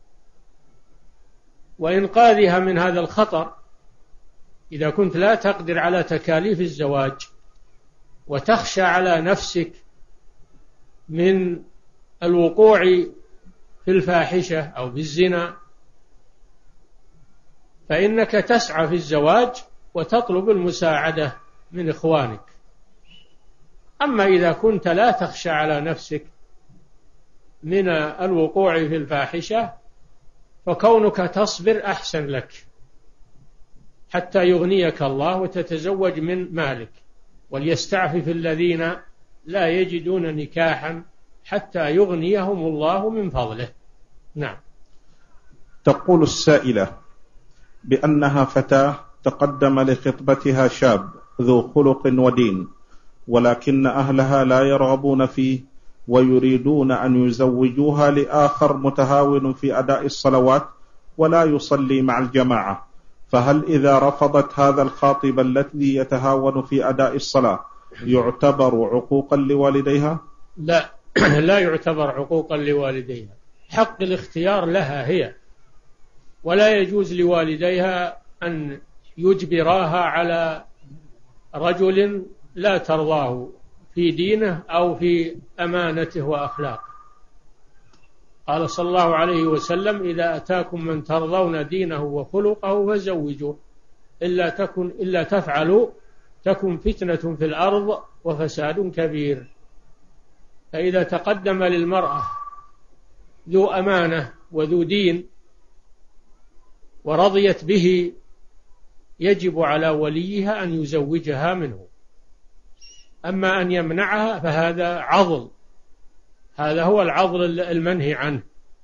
Speaker 2: وإنقاذها من هذا الخطر. إذا كنت لا تقدر على تكاليف الزواج وتخشى على نفسك من الوقوع في الفاحشة أو بالزنا، فإنك تسعى في الزواج وتطلب المساعدة من إخوانك. أما إذا كنت لا تخشى على نفسك من الوقوع في الفاحشة، فكونك تصبر أحسن لك حتى يغنيك الله وتتزوج من مالك. وليستعفف الذين لا يجدون نكاحا حتى يغنيهم الله من فضله. نعم.
Speaker 3: تقول السائلة بأنها فتاة تقدم لخطبتها شاب ذو خلق ودين، ولكن أهلها لا يرغبون فيه ويريدون أن يزوجوها لآخر متهاون في أداء الصلوات ولا يصلي مع الجماعة، فهل إذا رفضت هذا الخاطب الذي يتهاون في أداء الصلاة يعتبر عقوقا لوالديها؟
Speaker 2: لا، لا يعتبر عقوقا لوالديها، حق الاختيار لها هي، ولا يجوز لوالديها أن يجبراها على رجل لا ترضاه في دينه أو في أمانته وأخلاقه. قال صلى الله عليه وسلم: إذا أتاكم من ترضون دينه وخلقه فزوجوه، إلا تفعلوا تكن فتنة في الأرض وفساد كبير. فإذا تقدم للمرأة ذو أمانة وذو دين ورضيت به، يجب على وليها أن يزوجها منه. أما أن يمنعها فهذا عضل هذا هو العضل المنهي عنه.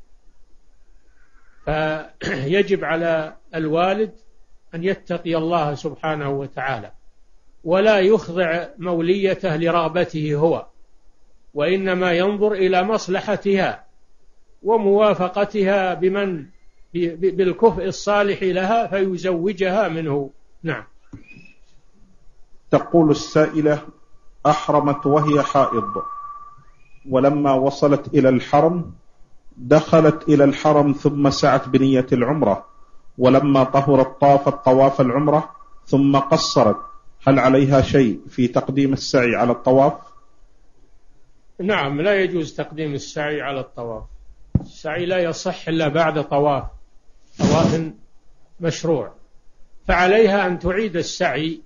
Speaker 2: فيجب على الوالد أن يتقي الله سبحانه وتعالى ولا يخضع موليته لرغبته هو، وإنما ينظر إلى مصلحتها وموافقتها بالكفء الصالح لها فيزوجها منه. نعم.
Speaker 3: تقول السائلة: أحرمت وهي حائض، ولما وصلت إلى الحرم دخلت إلى الحرم ثم سعت بنية العمرة، ولما طهرت طافت طواف العمرة ثم قصرت، هل عليها شيء في تقديم السعي على الطواف؟
Speaker 2: نعم، لا يجوز تقديم السعي على الطواف. السعي لا يصح إلا بعد طواف مشروع، فعليها أن تعيد السعي،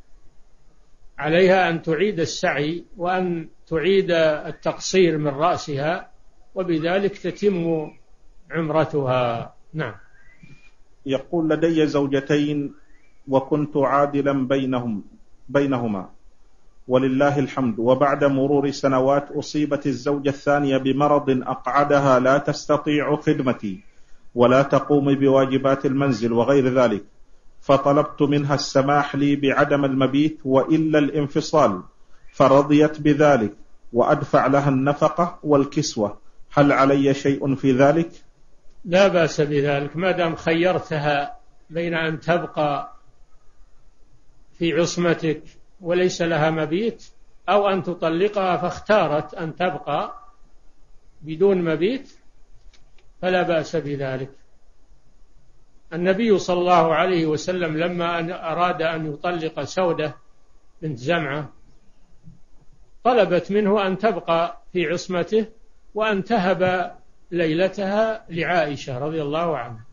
Speaker 2: وأن تعيد التقصير من رأسها، وبذلك تتم عمرتها. نعم.
Speaker 3: يقول: لدي زوجتين وكنت عادلا بينهما ولله الحمد، وبعد مرور سنوات أصيبت الزوجة الثانية بمرض أقعدها لا تستطيع خدمتي ولا تقوم بواجبات المنزل وغير ذلك، فطلبت منها السماح لي بعدم المبيت وإلا الانفصال، فرضيت بذلك وأدفع لها النفقة والكسوة، هل علي شيء في ذلك؟
Speaker 2: لا بأس بذلك، ما دام خيرتها بين أن تبقى في عصمتك وليس لها مبيت أو أن تطلقها فاختارت أن تبقى بدون مبيت فلا بأس بذلك. النبي صلى الله عليه وسلم لما أراد أن يطلق سودة بنت زمعة طلبت منه أن تبقى في عصمته وأن تهب ليلتها لعائشة رضي الله عنها،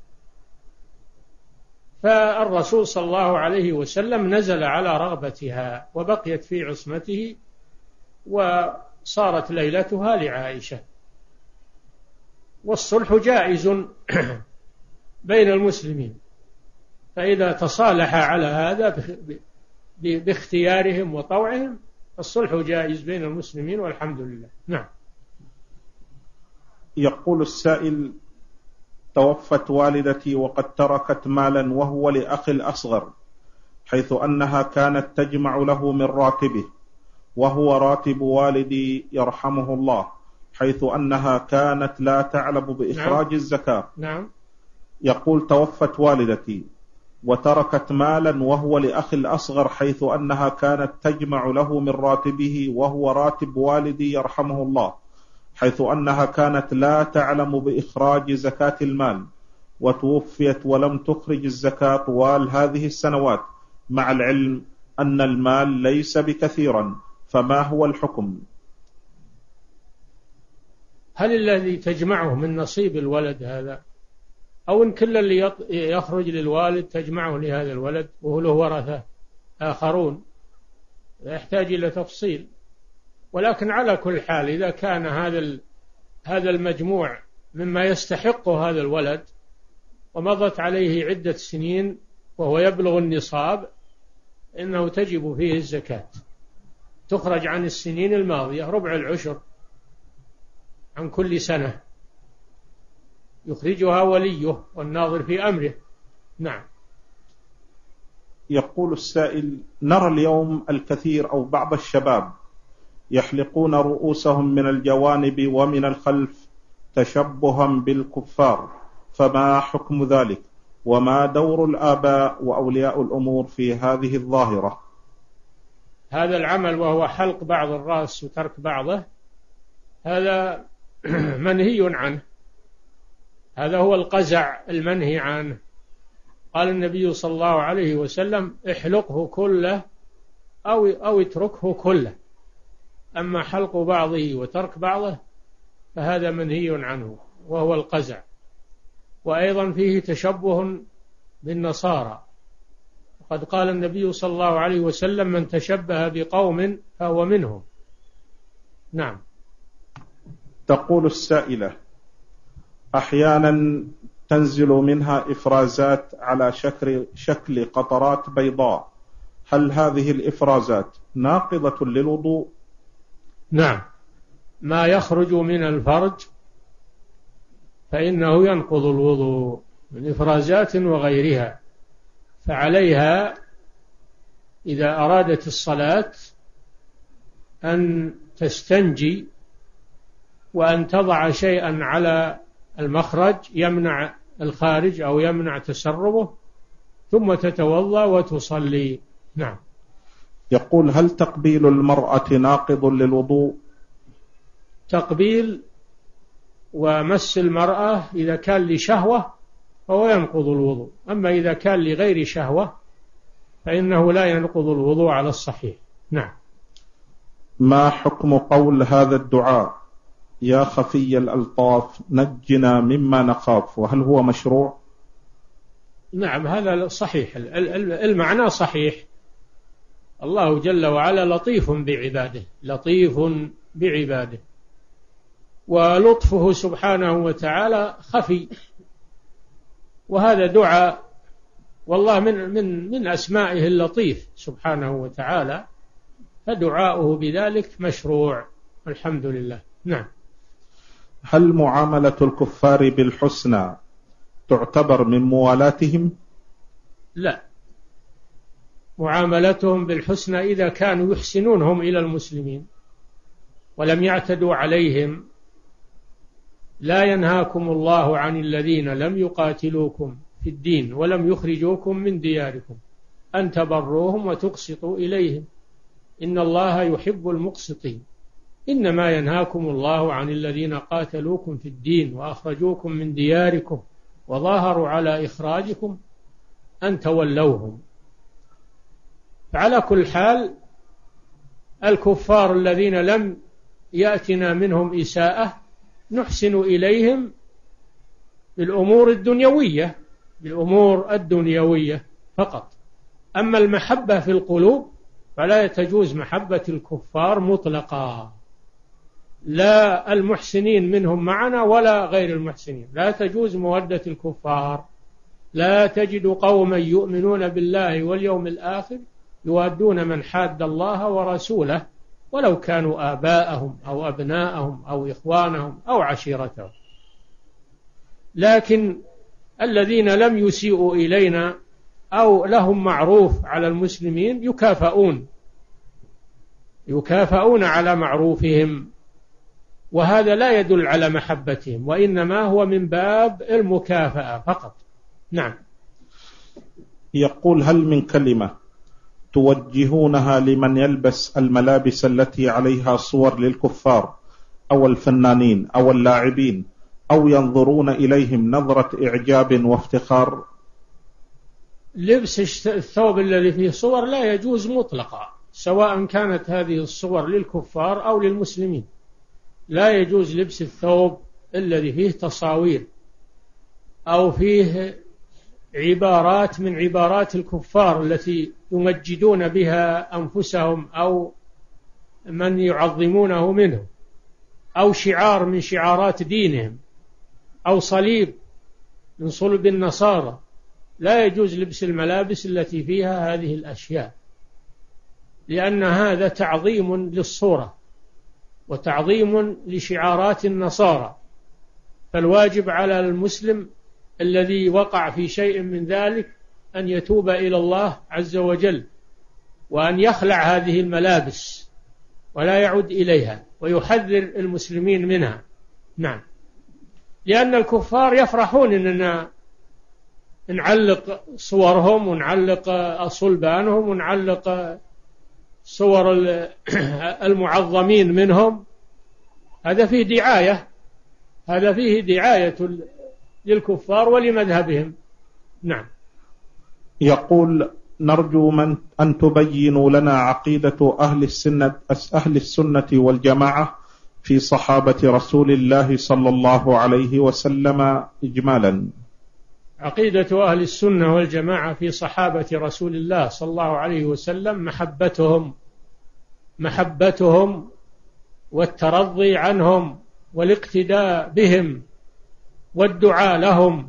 Speaker 2: فالرسول صلى الله عليه وسلم نزل على رغبتها وبقيت في عصمته وصارت ليلتها لعائشة. والصلح جائز بين المسلمين، فإذا تصالح على هذا باختيارهم وطوعهم الصلح جائز بين المسلمين والحمد لله. نعم.
Speaker 3: يقول السائل: توفت والدتي وقد تركت مالا وهو لأخي الأصغر، حيث أنها كانت تجمع له من راتبه وهو راتب والدي يرحمه الله، حيث أنها كانت لا تعلم بإخراج الزكاة.
Speaker 2: نعم.
Speaker 3: يقول: توفت والدتي وتركت مالا وهو لأخي الأصغر، حيث أنها كانت تجمع له من راتبه وهو راتب والدي يرحمه الله، حيث أنها كانت لا تعلم بإخراج زكاة المال، وتوفيت ولم تخرج الزكاة طوال هذه السنوات، مع العلم أن المال ليس بكثيرا، فما هو الحكم؟
Speaker 2: هل الذي تجمعه من نصيب الولد هذا، أو إن كل اللي يخرج للوالد تجمعه لهذا الولد وهو له ورثة آخرون؟ يحتاج إلى تفصيل، ولكن على كل حال إذا كان هذا المجموع مما يستحقه هذا الولد ومضت عليه عدة سنين وهو يبلغ النصاب إنه تجب فيه الزكاة، تخرج عن السنين الماضية ربع العشر عن كل سنة، يخرجها وليه والناظر في أمره. نعم.
Speaker 3: يقول السائل: نرى اليوم الكثير أو بعض الشباب يحلقون رؤوسهم من الجوانب ومن الخلف تشبها بالكفار، فما حكم ذلك؟ وما دور الآباء وأولياء الأمور في هذه الظاهرة؟
Speaker 2: هذا العمل وهو حلق بعض الرأس وترك بعضه هذا منهي عنه، هذا هو القزع المنهي عنه. قال النبي صلى الله عليه وسلم: احلقه كله أو اتركه كله، أما حلق بعضه وترك بعضه فهذا منهي عنه وهو القزع. وأيضا فيه تشبه بالنصارى، وقد قال النبي صلى الله عليه وسلم: من تشبه بقوم فهو منهم. نعم.
Speaker 3: تقول السائلة: أحيانا تنزل منها إفرازات على شكل قطرات بيضاء، هل هذه الإفرازات ناقضة للوضوء؟
Speaker 2: نعم، ما يخرج من الفرج فإنه ينقض الوضوء من إفرازات وغيرها، فعليها إذا أرادت الصلاة أن تستنجي وأن تضع شيئا على المخرج يمنع الخارج أو يمنع تسربه، ثم تتوضأ وتصلي. نعم.
Speaker 3: يقول: هل تقبيل المرأة ناقض للوضوء؟
Speaker 2: تقبيل ومس المرأة إذا كان لشهوة فهو ينقض الوضوء، أما إذا كان لغير شهوة فإنه لا ينقض الوضوء على الصحيح. نعم.
Speaker 3: ما حكم قول هذا الدعاء: يا خفي الألطاف نجنا مما نخاف، وهل هو مشروع؟
Speaker 2: نعم، هذا صحيح، المعنى صحيح. الله جل وعلا لطيف بعباده، لطيف بعباده، ولطفه سبحانه وتعالى خفي، وهذا دعاء، والله من أسمائه اللطيف سبحانه وتعالى، فدعاؤه بذلك مشروع. الحمد لله. نعم.
Speaker 3: هل معاملة الكفار بالحسنى تعتبر من موالاتهم؟
Speaker 2: لا، معاملتهم بالحسنى إذا كانوا يحسنونهم إلى المسلمين ولم يعتدوا عليهم. لا ينهاكم الله عن الذين لم يقاتلوكم في الدين ولم يخرجوكم من دياركم أن تبروهم وتقسطوا إليهم إن الله يحب المقسطين. إنما ينهاكم الله عن الذين قاتلوكم في الدين وأخرجوكم من دياركم وظاهروا على إخراجكم أن تولوهم. فعلى كل حال الكفار الذين لم يأتنا منهم إساءة نحسن إليهم بالأمور الدنيوية فقط. أما المحبة في القلوب فلا تجوز محبة الكفار مطلقا، لا المحسنين منهم معنا ولا غير المحسنين، لا تجوز مودة الكفار. لا تجد قوما يؤمنون بالله واليوم الآخر يوادون من حاد الله ورسوله ولو كانوا آباءهم أو أبناءهم أو إخوانهم أو عشيرتهم. لكن الذين لم يسيئوا إلينا أو لهم معروف على المسلمين يكافئون على معروفهم، وهذا لا يدل على محبتهم، وإنما هو من باب المكافأة فقط. نعم.
Speaker 3: يقول: هل من كلمة توجهونها لمن يلبس الملابس التي عليها صور للكفار أو الفنانين أو اللاعبين أو ينظرون إليهم نظرة إعجاب وافتخار؟
Speaker 2: لبس الثوب الذي فيه صور لا يجوز مطلقا، سواء كانت هذه الصور للكفار أو للمسلمين. لا يجوز لبس الثوب الذي فيه تصاوير أو فيه عبارات من عبارات الكفار التي يمجدون بها أنفسهم أو من يعظمونه منه، أو شعار من شعارات دينهم، أو صليب من صلب النصارى. لا يجوز لبس الملابس التي فيها هذه الأشياء، لأن هذا تعظيم للصورة وتعظيم لشعارات النصارى. فالواجب على المسلم الذي وقع في شيء من ذلك أن يتوب إلى الله عز وجل وأن يخلع هذه الملابس ولا يعود إليها، ويحذر المسلمين منها. نعم. لأن الكفار يفرحون أننا نعلق صورهم ونعلق صلبانهم ونعلق صور المعظمين منهم. هذا فيه دعاية للكفار ولمذهبهم. نعم.
Speaker 3: يقول: نرجو أن تبينوا لنا عقيدة أهل السنة والجماعة في صحابة رسول الله صلى الله عليه وسلم إجمالا.
Speaker 2: عقيدة أهل السنة والجماعة في صحابة رسول الله صلى الله عليه وسلم محبتهم والترضي عنهم والاقتداء بهم والدعاء لهم.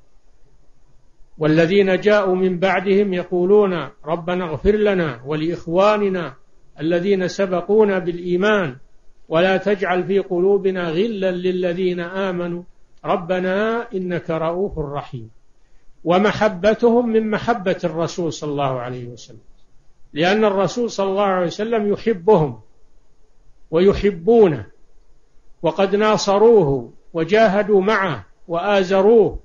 Speaker 2: والذين جاءوا من بعدهم يقولون ربنا اغفر لنا ولإخواننا الذين سبقونا بالإيمان ولا تجعل في قلوبنا غلا للذين آمنوا ربنا إنك رؤوف رحيم. ومحبتهم من محبة الرسول صلى الله عليه وسلم، لأن الرسول صلى الله عليه وسلم يحبهم ويحبونه، وقد ناصروه وجاهدوا معه وآزروه،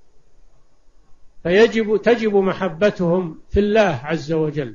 Speaker 2: تجب محبتهم في الله عز وجل،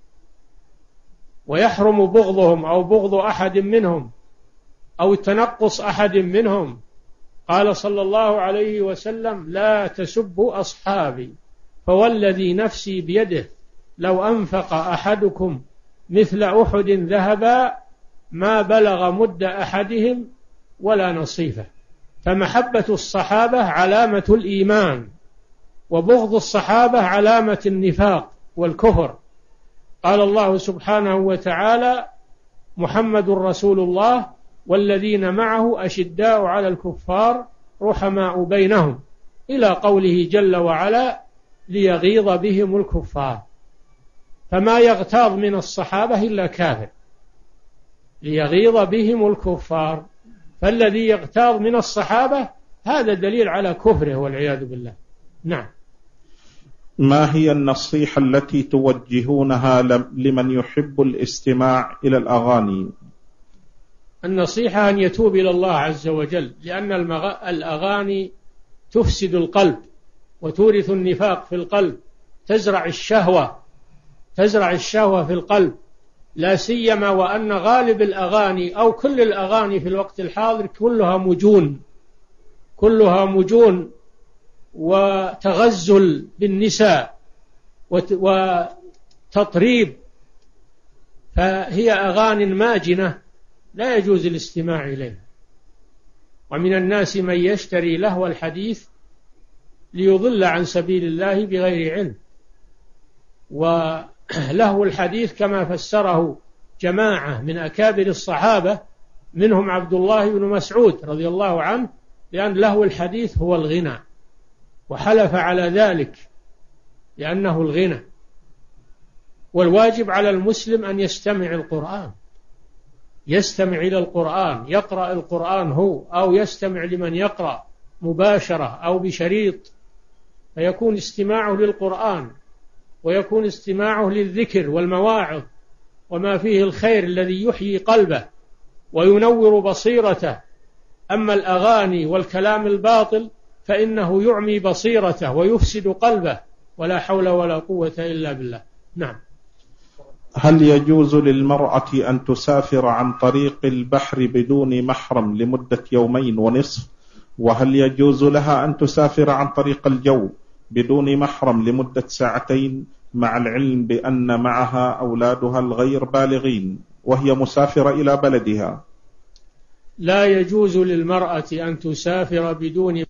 Speaker 2: ويحرم بغضهم أو بغض أحد منهم أو تنقص أحد منهم. قال صلى الله عليه وسلم لا تسبوا أصحابي فوالذي نفسي بيده لو أنفق أحدكم مثل أحد ذهبا ما بلغ مد أحدهم ولا نصيفه. فمحبة الصحابة علامة الإيمان، وبغض الصحابة علامة النفاق والكفر. قال الله سبحانه وتعالى محمد رسول الله والذين معه أشداء على الكفار رحماء بينهم، إلى قوله جل وعلا ليغيظ بهم الكفار. فما يغتاظ من الصحابة إلا كافر، ليغيظ بهم الكفار. فالذي يغتاظ من الصحابة هذا دليل على كفره والعياذ بالله. نعم.
Speaker 3: ما هي النصيحة التي توجهونها لمن يحب الاستماع إلى الأغاني؟
Speaker 2: النصيحة أن يتوب إلى الله عز وجل، لأن الأغاني تفسد القلب وتورث النفاق في القلب، تزرع الشهوة في القلب، لا سيما وأن غالب الأغاني أو كل الأغاني في الوقت الحاضر كلها مجون وتغزل بالنساء وتطريب، فهي أغاني ماجنة لا يجوز الاستماع إليها. ومن الناس من يشتري لهو الحديث ليضل عن سبيل الله بغير علم. ولهو الحديث كما فسره جماعة من أكابر الصحابة منهم عبد الله بن مسعود رضي الله عنه، لأن لهو الحديث هو الغنى، وحلف على ذلك لأنه الغنى. والواجب على المسلم أن يستمع إلى القرآن، يقرأ القرآن هو أو يستمع لمن يقرأ مباشرة أو بشريط، فيكون استماعه للقرآن ويكون استماعه للذكر والمواعظ وما فيه الخير الذي يحيي قلبه وينور بصيرته. أما الأغاني والكلام الباطل فإنه يعمي بصيرته ويفسد قلبه، ولا حول ولا قوة إلا بالله. نعم.
Speaker 3: هل يجوز للمرأة أن تسافر عن طريق البحر بدون محرم لمدة 2 ونصف؟ وهل يجوز لها أن تسافر عن طريق الجو بدون محرم لمدة 2 ساعات مع العلم بأن معها أولادها الغير بالغين وهي مسافرة إلى بلدها؟
Speaker 2: لا يجوز للمرأة أن تسافر بدون